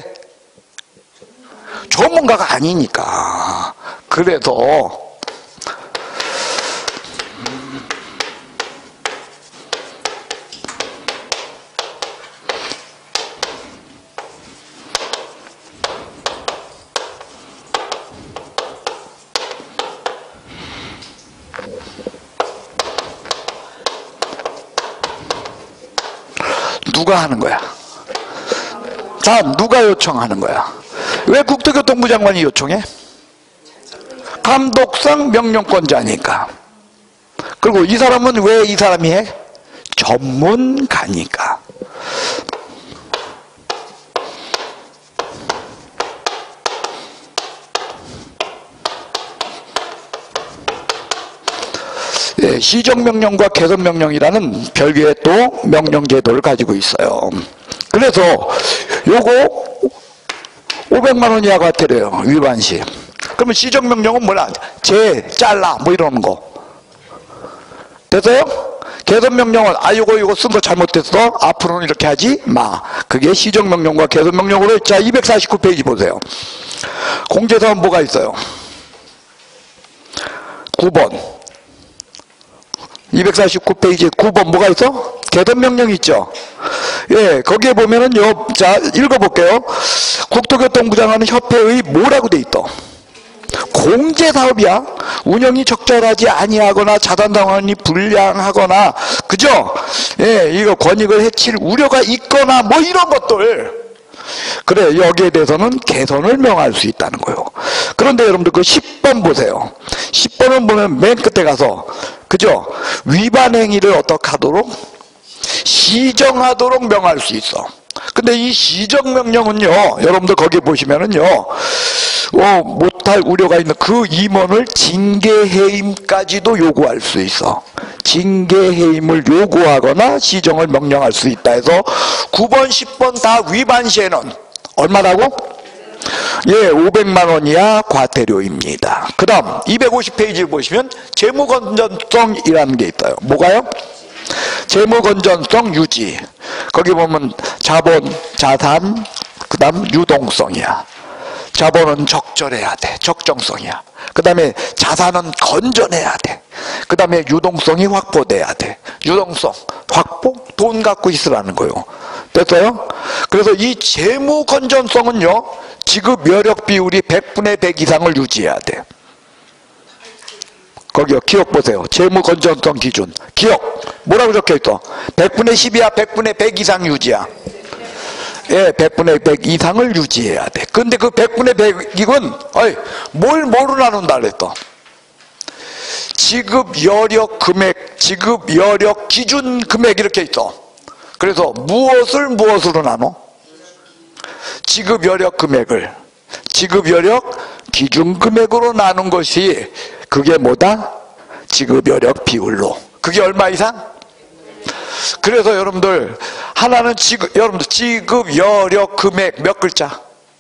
전문가가 아니니까. 그래서 누가 하는 거야? 자, 누가 요청하는 거야? 왜 국토교통부 장관이 요청해? 감독상 명령권자니까. 그리고 이 사람은 왜 이 사람이 해? 전문가니까. 예, 시정명령과 개선명령이라는 별개의 또 명령제도를 가지고 있어요. 그래서 요거 오백만 원 이하 과태료요, 위반 시. 그러면 시정명령은 뭐라? 제, 잘라 뭐 이러는 거. 됐어요? 개선명령은 아 요거 요거 쓴 거 잘못됐어, 앞으로는 이렇게 하지 마. 그게 시정명령과 개선명령으로. 자, 이백사십구 페이지 보세요. 공제사업 뭐가 있어요? 구 번 이백사십구 페이지에 구 번 뭐가 있어? 개선명령 있죠? 예, 거기에 보면은요, 자, 읽어볼게요. 국토교통부 장관은 협회의 뭐라고 돼 있어? 공제사업이야. 운영이 적절하지 아니하거나 자산 상황이 불량하거나, 그죠? 예, 이거 권익을 해칠 우려가 있거나, 뭐 이런 것들. 그래, 여기에 대해서는 개선을 명할 수 있다는 거예요. 그런데 여러분들 그 십 번 보세요. 십 번은 보면 맨 끝에 가서, 그죠? 위반 행위를 어떻게 하도록? 시정하도록 명할 수 있어. 근데 이 시정명령은요, 여러분들 거기 보시면은요, 어, 못할 우려가 있는 그 임원을 징계해임까지도 요구할 수 있어. 징계해임을 요구하거나 시정을 명령할 수 있다 해서 구 번, 십 번 다 위반 시에는 얼마라고? 예, 오백만 원 이하 과태료입니다. 그 다음 이백오십 페이지 보시면 재무건전성이라는 게 있어요. 뭐가요? 재무건전성 유지. 거기 보면 자본, 자산, 그 다음 유동성이야. 자본은 적절해야 돼. 적정성이야. 그 다음에 자산은 건전해야 돼. 그 다음에 유동성이 확보돼야 돼. 유동성, 확보, 돈 갖고 있으라는 거요. 됐어요? 그래서 이 재무 건전성은요, 지급 여력 비율이 백분의 백 이상을 유지해야 돼. 거기요, 기억 보세요. 재무 건전성 기준. 기억. 뭐라고 적혀 있어? 백분의 십이야, 백분의 백 이상 유지야. 예, 백분의 백 이상을 유지해야 돼. 근데 그 백분의 백이건, 어이, 뭘 뭐로 나눈다 그랬어? 지급 여력 금액, 지급 여력 기준 금액 이렇게 있어. 그래서 무엇을 무엇으로 나눠? 지급 여력 금액을 지급 여력 기준 금액으로 나눈 것이 그게 뭐다? 지급 여력 비율로. 그게 얼마 이상? 그래서 여러분들 하나는 지급, 여러분들 지급 여력 금액 몇 글자?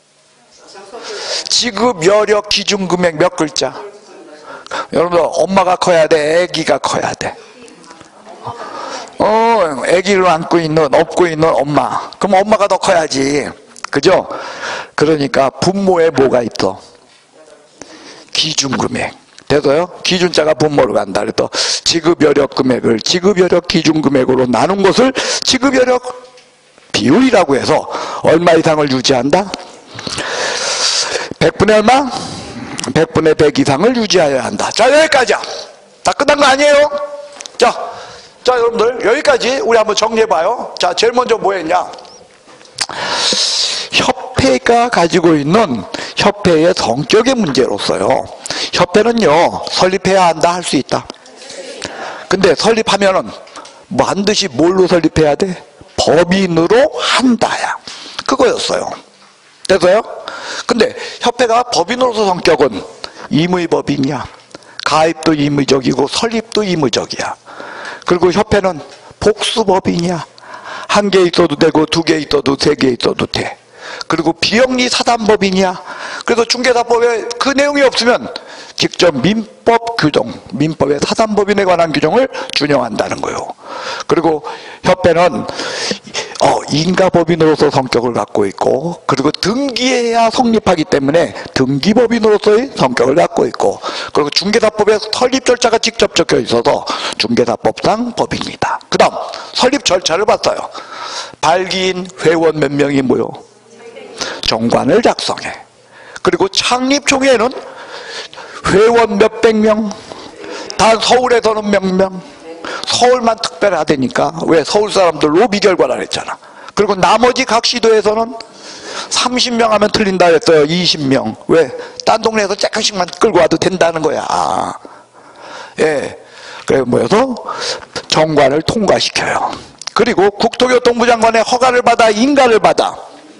지급 여력 기준 금액 몇 글자? 여러분들 엄마가 커야 돼, 아기가 커야 돼? 어, 아기를 안고 있는, 업고 있는 엄마. 그럼 엄마가 더 커야지. 그죠? 그러니까 분모에 뭐가 있어? 기준 금액. 돼서요? 기준자가 분모로 간다. 그래서 지급여력 금액을 지급여력 기준 금액으로 나눈 것을 지급여력 비율이라고 해서 얼마 이상을 유지한다? 백분의 얼마? 백분의 백 이상을 유지해야 한다. 자, 여기까지야. 다 끝난 거 아니에요? 자, 자, 여러분들 여기까지 우리 한번 정리해봐요. 자, 제일 먼저 뭐 했냐? 협회가 가지고 있는 협회의 성격의 문제로서요. 협회는요, 설립해야 한다, 할 수 있다. 근데 설립하면은 반드시 뭘로 설립해야 돼? 법인으로 한다야. 그거였어요. 됐어요? 근데 협회가 법인으로서 성격은 임의법인이야. 가입도 임의적이고 설립도 임의적이야. 그리고 협회는 복수법인이야. 한 개 있어도 되고 두 개 있어도 세 개 있어도 돼. 그리고 비영리 사단법인이야. 그래서 중개사법에 그 내용이 없으면 직접 민법 규정, 민법의 사단법인에 관한 규정을 준용한다는 거예요. 그리고 협회는 어, 인가법인으로서 성격을 갖고 있고, 그리고 등기해야 성립하기 때문에 등기법인으로서의 성격을 갖고 있고, 그리고 중개사법에 설립 절차가 직접 적혀 있어서 중개사법상 법인이다. 그 다음 설립 절차를 봤어요. 발기인 회원 몇 명이 모여 정관을 작성해. 그리고 창립 총회는 회원 몇백 명, 단 서울에서는 몇 명, 서울만 특별하다니까. 왜? 서울 사람들 로비 결과를 했잖아. 그리고 나머지 각 시도에서는 삼십 명 하면 틀린다 했어요. 이십 명. 왜? 딴 동네에서 조금씩만 끌고 와도 된다는 거야. 아. 예. 그래 모여서 정관을 통과시켜요. 그리고 국토교통부 장관의 허가를 받아 인가를 받아.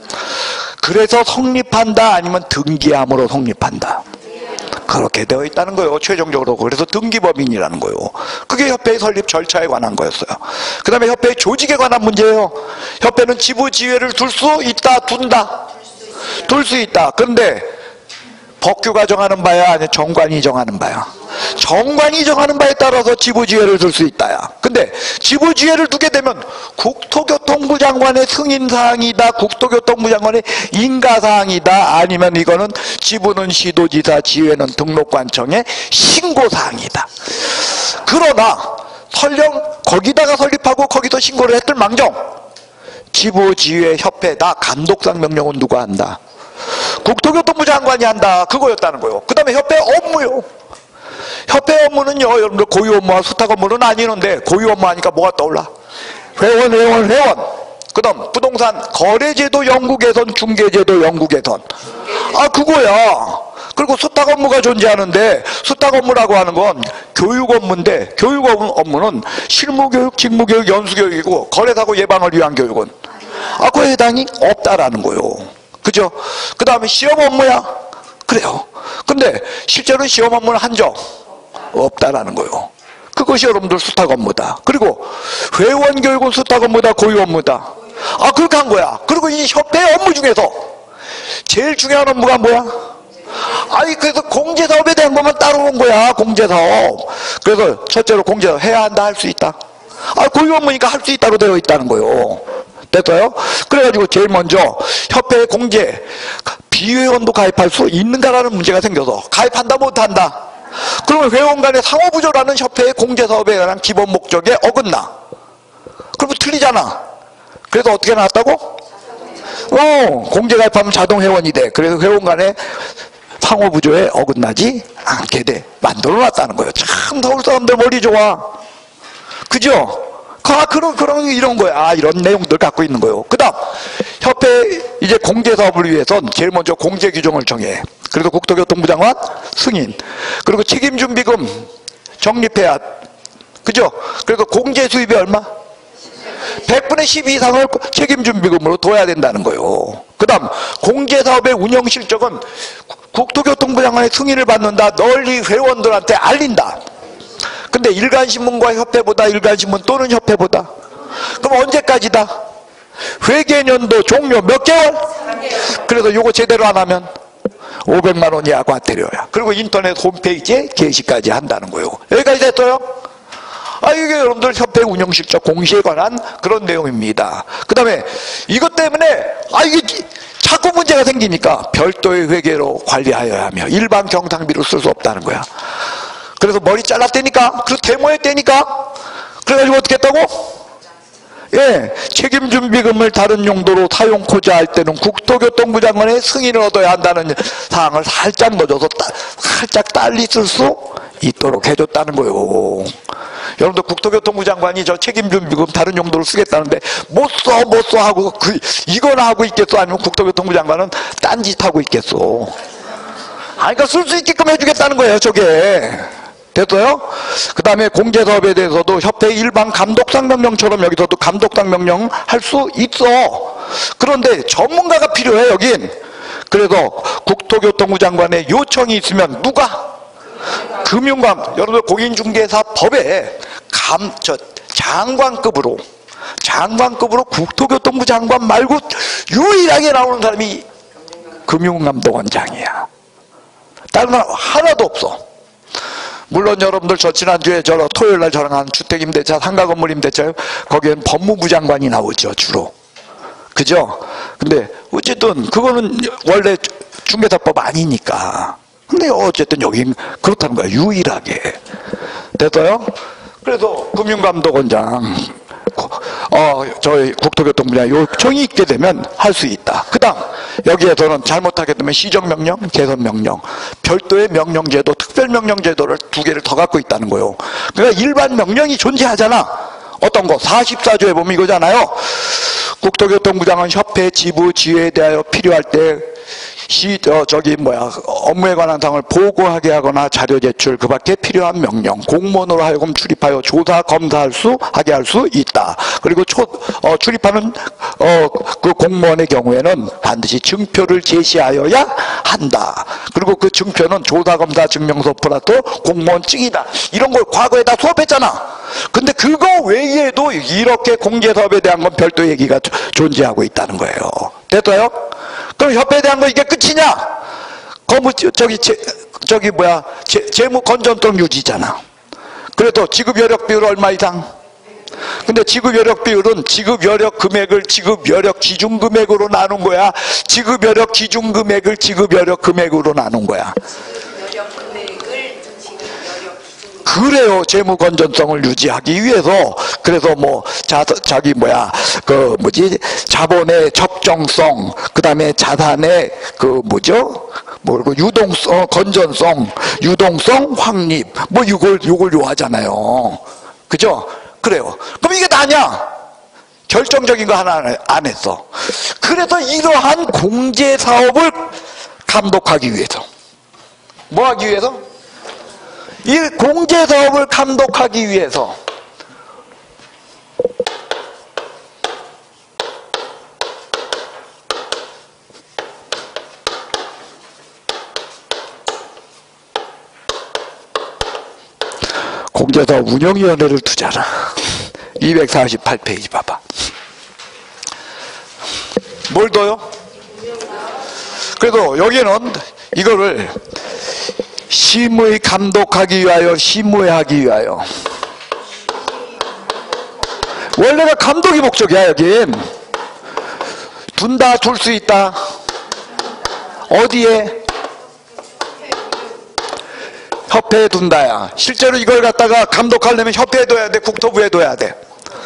그래서 성립한다 아니면 등기함으로 성립한다. 그렇게 되어 있다는 거예요. 최종적으로. 그래서 등기법인이라는 거예요. 그게 협회의 설립 절차에 관한 거였어요. 그 다음에 협회의 조직에 관한 문제예요. 협회는 지부지회를 둘 수 있다, 둔다? 둘 수 있다. 그런데 법규가 정하는 바야, 아니면 정관이 정하는 바야? 정관이 정하는 바에 따라서 지부지회를 둘 수 있다야. 근데 지부지회를 두게 되면 국토교통부 장관의 승인사항이다, 국토교통부 장관의 인가사항이다, 아니면 이거는 지부는 시도지사, 지회는 등록관청의 신고사항이다. 그러나 설령 거기다가 설립하고 거기서 신고를 했을 망정 지부지회 협회다 감독상 명령은 누가 한다? 국토교통부 장관이 한다. 그거였다는 거예요. 그 다음에 협회 업무요. 협회 업무는요, 여러분들 고유 업무와 수탁 업무는 아니는데, 고유 업무 하니까 뭐가 떠올라? 회원, 회원, 회원. 그 다음 부동산 거래제도 영구 개선, 중개제도 영구 개선. 아, 그거야. 그리고 수탁 업무가 존재하는데, 수탁 업무라고 하는 건 교육 업무인데, 교육 업무는 실무교육, 직무교육, 연수교육이고, 거래사고 예방을 위한 교육은 아, 그에 해당이 없다라는 거예요. 그죠? 그 다음에 시험 업무야. 그래요. 근데 실제로 시험 업무는 한 적 없다라는 거예요. 그것이 여러분들 수탁 업무다. 그리고 회원 교육은 수탁 업무다, 고유 업무다. 아, 그렇게 한 거야. 그리고 이 협회 업무 중에서 제일 중요한 업무가 뭐야? 아니, 그래서 공제사업에 대한 것만 따로 온 거야. 공제사업. 그래서 첫째로 공제사업 해야 한다, 할 수 있다. 아, 고유 업무니까 할 수 있다고 되어 있다는 거예요. 됐어요? 그래가지고 제일 먼저 협회의 공제, 비회원도 가입할 수 있는가라는 문제가 생겨서 가입한다 못한다? 그러면 회원 간의 상호부조라는 협회의 공제사업에 관한 기본 목적에 어긋나. 그러면 틀리잖아. 그래서 어떻게 나왔다고? 어, 공제 가입하면 자동 회원이 돼. 그래서 회원 간의 상호부조에 어긋나지 않게 돼. 만들어놨다는 거예요. 참 서울 사람들 머리 좋아. 그죠? 아, 그런, 그런, 이런 거야. 아, 이런 내용들 갖고 있는 거예요. 그 다음, 협회, 이제 공제사업을 위해선 제일 먼저 공제 규정을 정해. 그래서 국토교통부 장관 승인. 그리고 책임준비금 적립해야. 그죠? 그래서 공제 수입이 얼마? 백분의 십 이상을 책임준비금으로 둬야 된다는 거예요. 그 다음, 공제사업의 운영 실적은 국토교통부 장관의 승인을 받는다. 널리 회원들한테 알린다. 근데 일간신문과 협회보다, 일간신문 또는 협회보다. 그럼 언제까지다? 회계년도 종료 몇 개월? 그래서 요거 제대로 안 하면 오백만 원이야, 과태료야. 그리고 인터넷 홈페이지에 게시까지 한다는 거예요. 여기까지 됐어요? 아, 이게 여러분들 협회 운영실적 공시에 관한 그런 내용입니다. 그 다음에 이것 때문에, 아, 이게 자꾸 문제가 생기니까 별도의 회계로 관리하여야 하며 일반 경상비로 쓸 수 없다는 거야. 그래서 머리 잘랐다니까? 그 데모했다니까? 그래가지고 어떻게 했다고? 예, 책임준비금을 다른 용도로 사용코자 할 때는 국토교통부 장관의 승인을 얻어야 한다는 사항을 살짝 넣어줘서 따, 살짝 빨리 쓸 수 있도록 해줬다는 거예요. 여러분들 국토교통부 장관이 저 책임준비금 다른 용도로 쓰겠다는데 못 써, 못 써 하고 그, 이거나 하고 있겠어? 아니면 국토교통부 장관은 딴짓 하고 있겠어? 아니, 그러니까 쓸 수 있게끔 해주겠다는 거예요, 저게. 됐어요? 그 다음에 공제사업에 대해서도 협회의 일반 감독상 명령처럼 여기서도 감독상 명령 할 수 있어. 그런데 전문가가 필요해, 여긴. 그래서 국토교통부 장관의 요청이 있으면 누가? 금융감, 여러분들 공인중개사 법에 감, 저, 장관급으로, 장관급으로 국토교통부 장관 말고 유일하게 나오는 사람이 금융감독원장이야. 다른 사람 하나도 없어. 물론 여러분들 저 지난주에 저 토요일날 저랑 한 주택임대차 상가건물임대차요, 거기엔 법무부 장관이 나오죠 주로. 그죠? 근데 어쨌든 그거는 원래 중개사법 아니니까. 근데 어쨌든 여긴 그렇다는 거야. 유일하게. 됐어요? 그래서 금융감독원장 어, 저희 국토교통 분야 요청이 있게 되면 할 수 있다. 그 다음 여기에서는 잘못하게 되면 시정명령, 개선명령, 별도의 명령제도, 특별명령제도를 두 개를 더 갖고 있다는 거예요. 그러니까 일반 명령이 존재하잖아. 어떤 거? 사십사 조에 보면 이거잖아요. 국토교통부장은 협회 지부 지회에 대하여 필요할 때 시, 어, 저기, 뭐야, 업무에 관한 사항을 보고하게 하거나 자료 제출, 그 밖에 필요한 명령, 공무원으로 하여금 출입하여 조사, 검사할 수, 하게 할 수 있다. 그리고 초, 어, 출입하는, 어, 그 공무원의 경우에는 반드시 증표를 제시하여야 한다. 그리고 그 증표는 조사, 검사, 증명서 플러스 공무원증이다. 이런 걸 과거에 다 수업했잖아. 근데 그거 외에도 이렇게 공개사업에 대한 건 별도 얘기가 존재하고 있다는 거예요. 됐어요? 그럼 협회에 대한 거 이게 끝이냐? 거무 저기 제, 저기 뭐야 재, 재무 건전성 유지잖아. 그래도 지급 여력 비율 얼마 이상? 근데 지급 여력 비율은 지급 여력 금액을 지급 여력 기준 금액으로 나눈 거야. 지급 여력 기준 금액을 지급 여력 금액으로 나눈 거야. 여력 금액을 지급 여력 기준. 그래요. 재무 건전성을 유지하기 위해서. 그래서 뭐 자, 자기 뭐야 그 뭐지 자본의 적정성, 그 다음에 자산의 그 뭐죠 뭐 유동성, 건전성, 유동성 확립, 뭐 이걸 요걸 요하잖아요. 그죠? 그래요. 그럼 이게 다냐? 결정적인 거 하나 안 했어. 그래서 이러한 공제 사업을 감독하기 위해서, 뭐 하기 위해서? 이 공제 사업을 감독하기 위해서 공제사업 운영위원회를 두잖아. 이백사십팔 페이지 봐봐. 뭘 둬요? 그래도 여기는 이거를 심의 감독하기 위하여, 심의하기 위하여. 원래가 감독이 목적이야. 여긴 둔다, 둘 수 있다. 어디에? 협회에 둔다야. 실제로 이걸 갖다가 감독하려면 협회에 둬야 돼, 국토부에 둬야 돼.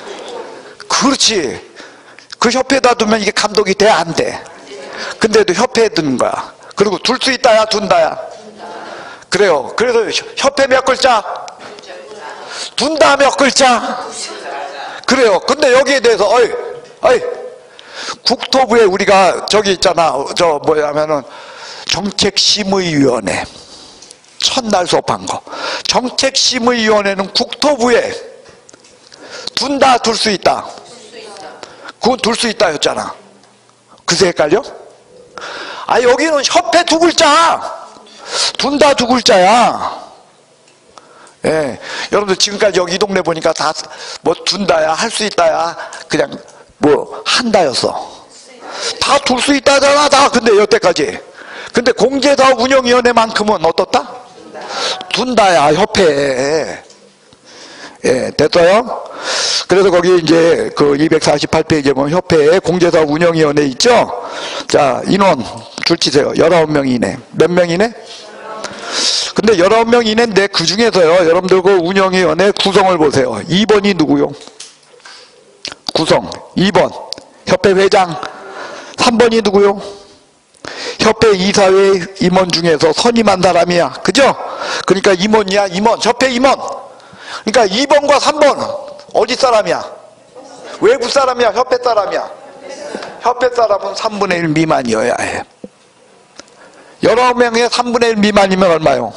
그렇지. 그 협회에다 두면 이게 감독이 돼, 안 돼? 근데도 협회에 두는 거야. 그리고 둘 수 있다야, 둔다야? 그래요. 그래서 협회 몇 글자? 둔다 몇 글자? 그래요. 근데 여기에 대해서 어이, 어이, 국토부에 우리가 저기 있잖아. 저 뭐냐면은 정책심의위원회. 첫날 수업한 거. 정책심의위원회는 국토부에 둔다, 둘 수 있다. 그건 둘 수 있다 였잖아. 그새 헷갈려? 아, 여기는 협회 두 글자. 둔다 두 글자야. 예. 여러분들 지금까지 여기 이 동네 보니까 다 뭐 둔다야, 할 수 있다야, 그냥 뭐 한다였어. 다 둘 수 있다잖아, 다. 근데 여태까지. 근데 공제사업 운영위원회만큼은 어떻다? 둔다야, 협회에. 예, 됐어요? 그래서 거기 이제 그 이백사십팔 페이지에 보면 협회에 공제사업 운영위원회 있죠? 자, 인원 줄치세요. 열아홉 명 이내. 몇 명 이내? 근데 열아홉 명 이내인데 그 중에서요, 여러분들 그 운영위원회 구성을 보세요. 이 번이 누구요? 구성. 이 번. 협회 회장. 삼 번이 누구요? 협회 이사회 임원 중에서 선임한 사람이야. 그죠? 그러니까 임원이야, 임원. 협회 임원. 그러니까 이 번과 삼 번 어디 사람이야? 외부 사람이야, 협회 사람이야? 협회 사람은 삼분의 일 미만이어야 해. 열아홉 명에 삼분의 일 미만이면 얼마요?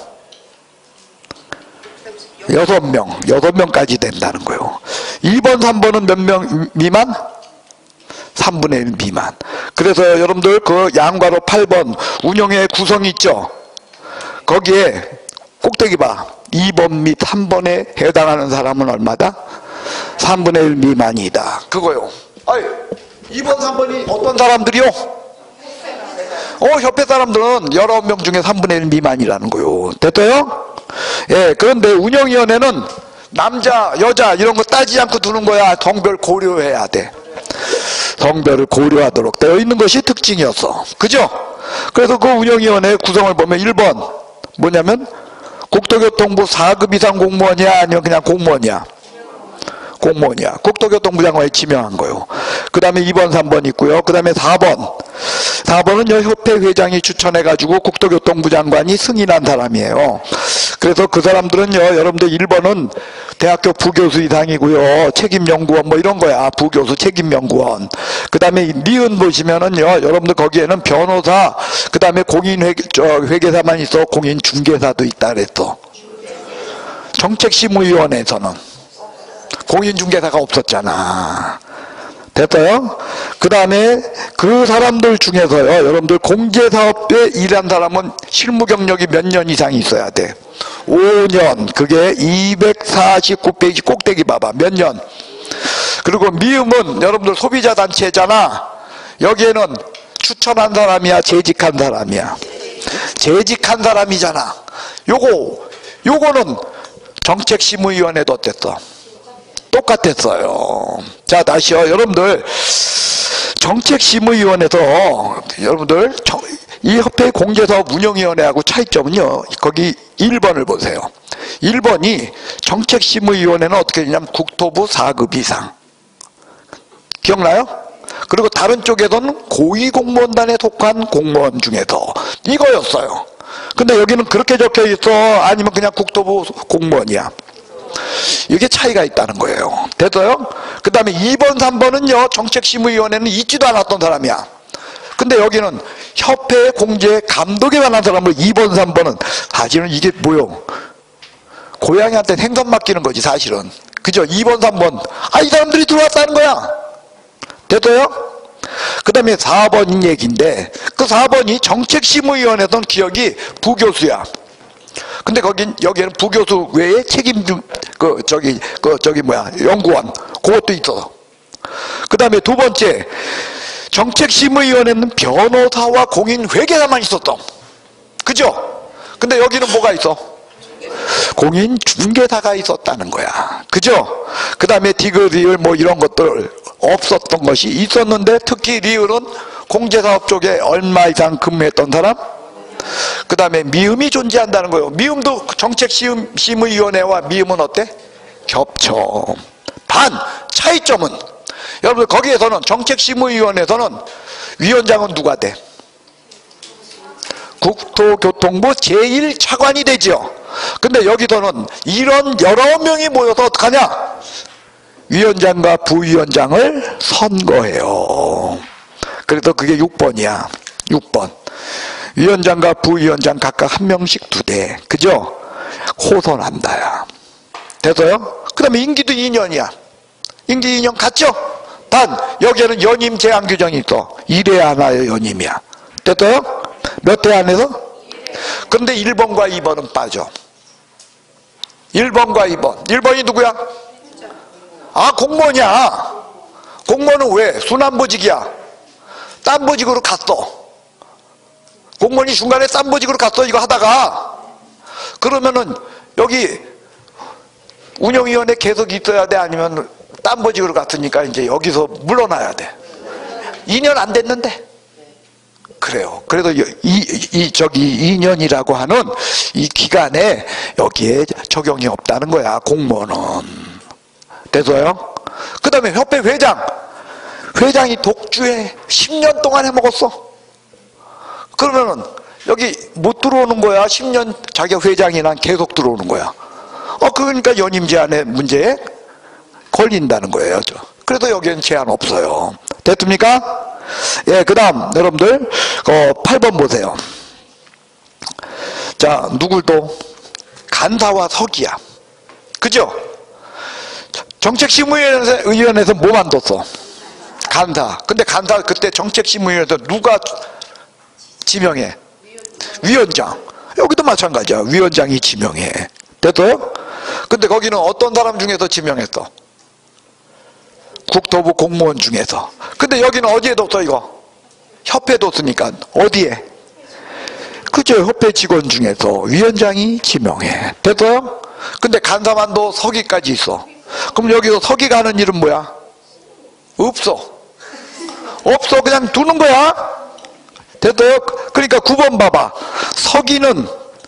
여섯 명. 여섯 명까지 된다는 거예요. 이 번, 삼 번은 몇 명 미만? 삼분의 일 미만. 그래서 여러분들 그 양괄호 팔 번 운영회 구성 있죠? 거기에 꼭대기 봐. 이 번 및 삼 번에 해당하는 사람은 얼마다? 삼분의 일 미만이다. 그거요. 아이, 이 번, 삼 번이 어떤 사람들이요? 어, 협회 사람들은 열아홉 명 중에 삼분의 일 미만이라는 거요. 됐어요? 예, 그런데 운영위원회는 남자, 여자 이런 거 따지지 않고 두는 거야. 성별 고려해야 돼. 성별을 고려하도록 되어 있는 것이 특징이었어. 그죠? 그래서 그 운영위원회 구성을 보면 일 번 뭐냐면 국토교통부 사 급 이상 공무원이야 아니면 그냥 공무원이야? 공무원이야. 국토교통부 장관이 지명한 거요. 그 다음에 이 번, 삼 번 있고요. 그 다음에 사 번. 사 번은 협회 회장이 추천해가지고 국토교통부 장관이 승인한 사람이에요. 그래서 그 사람들은요, 여러분들 일 번은 대학교 부교수 이상이고요. 책임연구원 뭐 이런 거야. 부교수 책임연구원. 그 다음에 니은 보시면은요, 여러분들 거기에는 변호사, 그 다음에 공인회계사만 있어. 공인중개사도 있다 그랬어. 정책심의위원회에서는. 공인중개사가 없었잖아. 됐어요? 그 다음에 그 사람들 중에서요, 여러분들 공제사업에 일한 사람은 실무 경력이 몇 년 이상이 있어야 돼. 오 년. 그게 이백사십구 페이지 꼭대기 봐봐. 몇 년. 그리고 미음은 여러분들 소비자 단체잖아. 여기에는 추천한 사람이야, 재직한 사람이야? 재직한 사람이잖아. 요거, 요거는 정책심의위원회도 어땠어? 똑같았어요. 자, 다시요. 여러분들 정책심의위원회에서 여러분들 이 협회 공제사업 운영위원회하고 차이점은요. 거기 일 번을 보세요. 일 번이 정책심의위원회는 어떻게 되냐면 국토부 사 급 이상. 기억나요? 그리고 다른 쪽에서는 고위공무원단에 속한 공무원 중에서 이거였어요. 근데 여기는 그렇게 적혀 있어? 아니면 그냥 국토부 공무원이야? 이게 차이가 있다는 거예요. 됐어요? 그 다음에 이 번, 삼 번은요, 정책심의위원회는 있지도 않았던 사람이야. 근데 여기는 협회 공제 감독에 관한 사람을 이 번, 삼 번은 사실은 이게 뭐요? 고양이한테 생선 맡기는 거지, 사실은. 그죠? 이 번, 삼 번. 아, 이 사람들이 들어왔다는 거야. 됐어요? 그 다음에 사 번 얘기인데, 그 사 번이 정책심의위원회에서는 기억이 부교수야. 근데 거긴, 여기에는 부교수 외에 책임, 그, 저기, 그, 저기, 뭐야, 연구원. 그것도 있어. 그 다음에 두 번째, 정책심의위원회는 변호사와 공인회계사만 있었어. 그죠? 근데 여기는 뭐가 있어? 공인중개사가 있었다는 거야. 그죠? 그 다음에 디귿, 리을 뭐 이런 것들 없었던 것이 있었는데, 특히 리을은 공제사업 쪽에 얼마 이상 근무했던 사람? 그 다음에 미음이 존재한다는 거예요. 미음도 정책심의위원회와 미음은 어때? 겹쳐. 반, 차이점은 여러분 거기에서는 정책심의위원회에서는 위원장은 누가 돼? 국토교통부 제일 차관이 되죠. 근데 여기서는 이런 여러 명이 모여서 어떡하냐? 위원장과 부위원장을 선거해요. 그래서 그게 육 번이야. 육 번. 위원장과 부위원장 각각 한 명씩 두 대. 그죠? 호선한다야. 됐어요? 그 다음에 임기도 이 년이야. 임기 이 년 같죠? 단 여기에는 연임 제한 규정이 있어. 일 회 하나의 연임이야. 됐어요? 몇 회 안에서? 근데 일 번과 이 번은 빠져. 일 번과 이 번. 일 번이 누구야? 아, 공무원이야. 공무원은 왜? 순환보직이야. 딴보직으로 갔어. 공무원이 중간에 딴보직으로 갔어. 이거 하다가. 그러면은 여기 운영위원회 계속 있어야 돼? 아니면 딴보직으로 갔으니까 이제 여기서 물러나야 돼? 이 년 안 됐는데. 그래요. 그래도 이, 이 저기 이 년이라고 하는 이 기간에 여기에 적용이 없다는 거야. 공무원은. 돼서요? 그 다음에 협회 회장. 회장이 독주해. 십 년 동안 해먹었어. 그러면은 여기 못 들어오는 거야. 십 년 자기가 회장이 난 계속 들어오는 거야. 어, 그러니까 연임 제한의 문제에 걸린다는 거예요. 그래서 여기엔 제한 없어요. 됐습니까? 예, 그 다음 여러분들 어, 팔 번 보세요. 자, 누굴 또? 간사와 서기야. 그죠? 정책심의위원회에서 뭐 만뒀어? 간사. 근데 간사 그때 정책심의위원회에서 누가 지명해? 위원장. 여기도 마찬가지야. 위원장이 지명해. 됐어요? 근데 거기는 어떤 사람 중에서 지명했어? 국토부 공무원 중에서. 근데 여기는 어디에 뒀어 이거? 협회에 뒀으니까 어디에? 그죠? 협회 직원 중에서 위원장이 지명해. 됐어요? 근데 간사만도 서기까지 있어. 그럼 여기서 서기가 하는 일은 뭐야? 없어. 없어. 그냥 두는 거야. 됐어요? 그러니까 구 번 봐봐. 서기는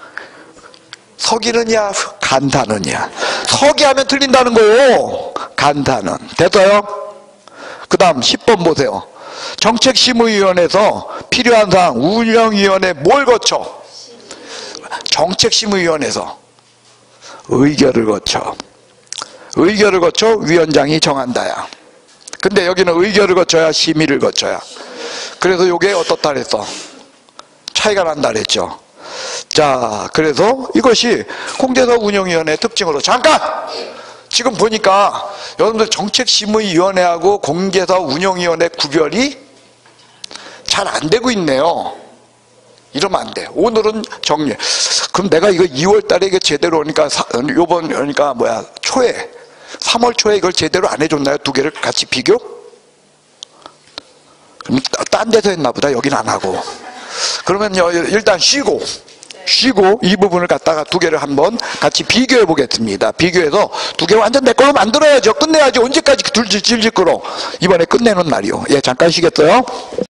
서기느냐 간사느냐. 서기하면 틀린다는 거요. 간사는. 됐어요? 그 다음 십 번 보세요. 정책심의위원회에서 필요한 사항 운영위원회 뭘 거쳐? 정책심의위원회에서 의결을 거쳐. 의결을 거쳐 위원장이 정한다야. 근데 여기는 의결을 거쳐야 심의를 거쳐야. 그래서 이게 어떻다 그랬어? 차이가 난다 그랬죠. 자, 그래서 이것이 공제사 운영위원회 특징으로. 잠깐! 지금 보니까 여러분들 정책심의위원회하고 공제사 운영위원회 구별이 잘 안 되고 있네요. 이러면 안 돼. 오늘은 정리. 그럼 내가 이거 이월 달에 이거 제대로 오니까 사, 요번 그러니까 뭐야 초에 삼월 초에 이걸 제대로 안 해줬나요? 두 개를 같이 비교? 그럼 딴 데서 했나 보다. 여긴 안 하고. 그러면 일단 쉬고 쉬고 이 부분을 갖다가 두 개를 한번 같이 비교해 보겠습니다. 비교해서 두 개 완전 내 걸로 만들어야죠. 끝내야지. 언제까지 둘질 질질 끌어. 이번에 끝내는 날이요. 예, 잠깐 쉬겠어요.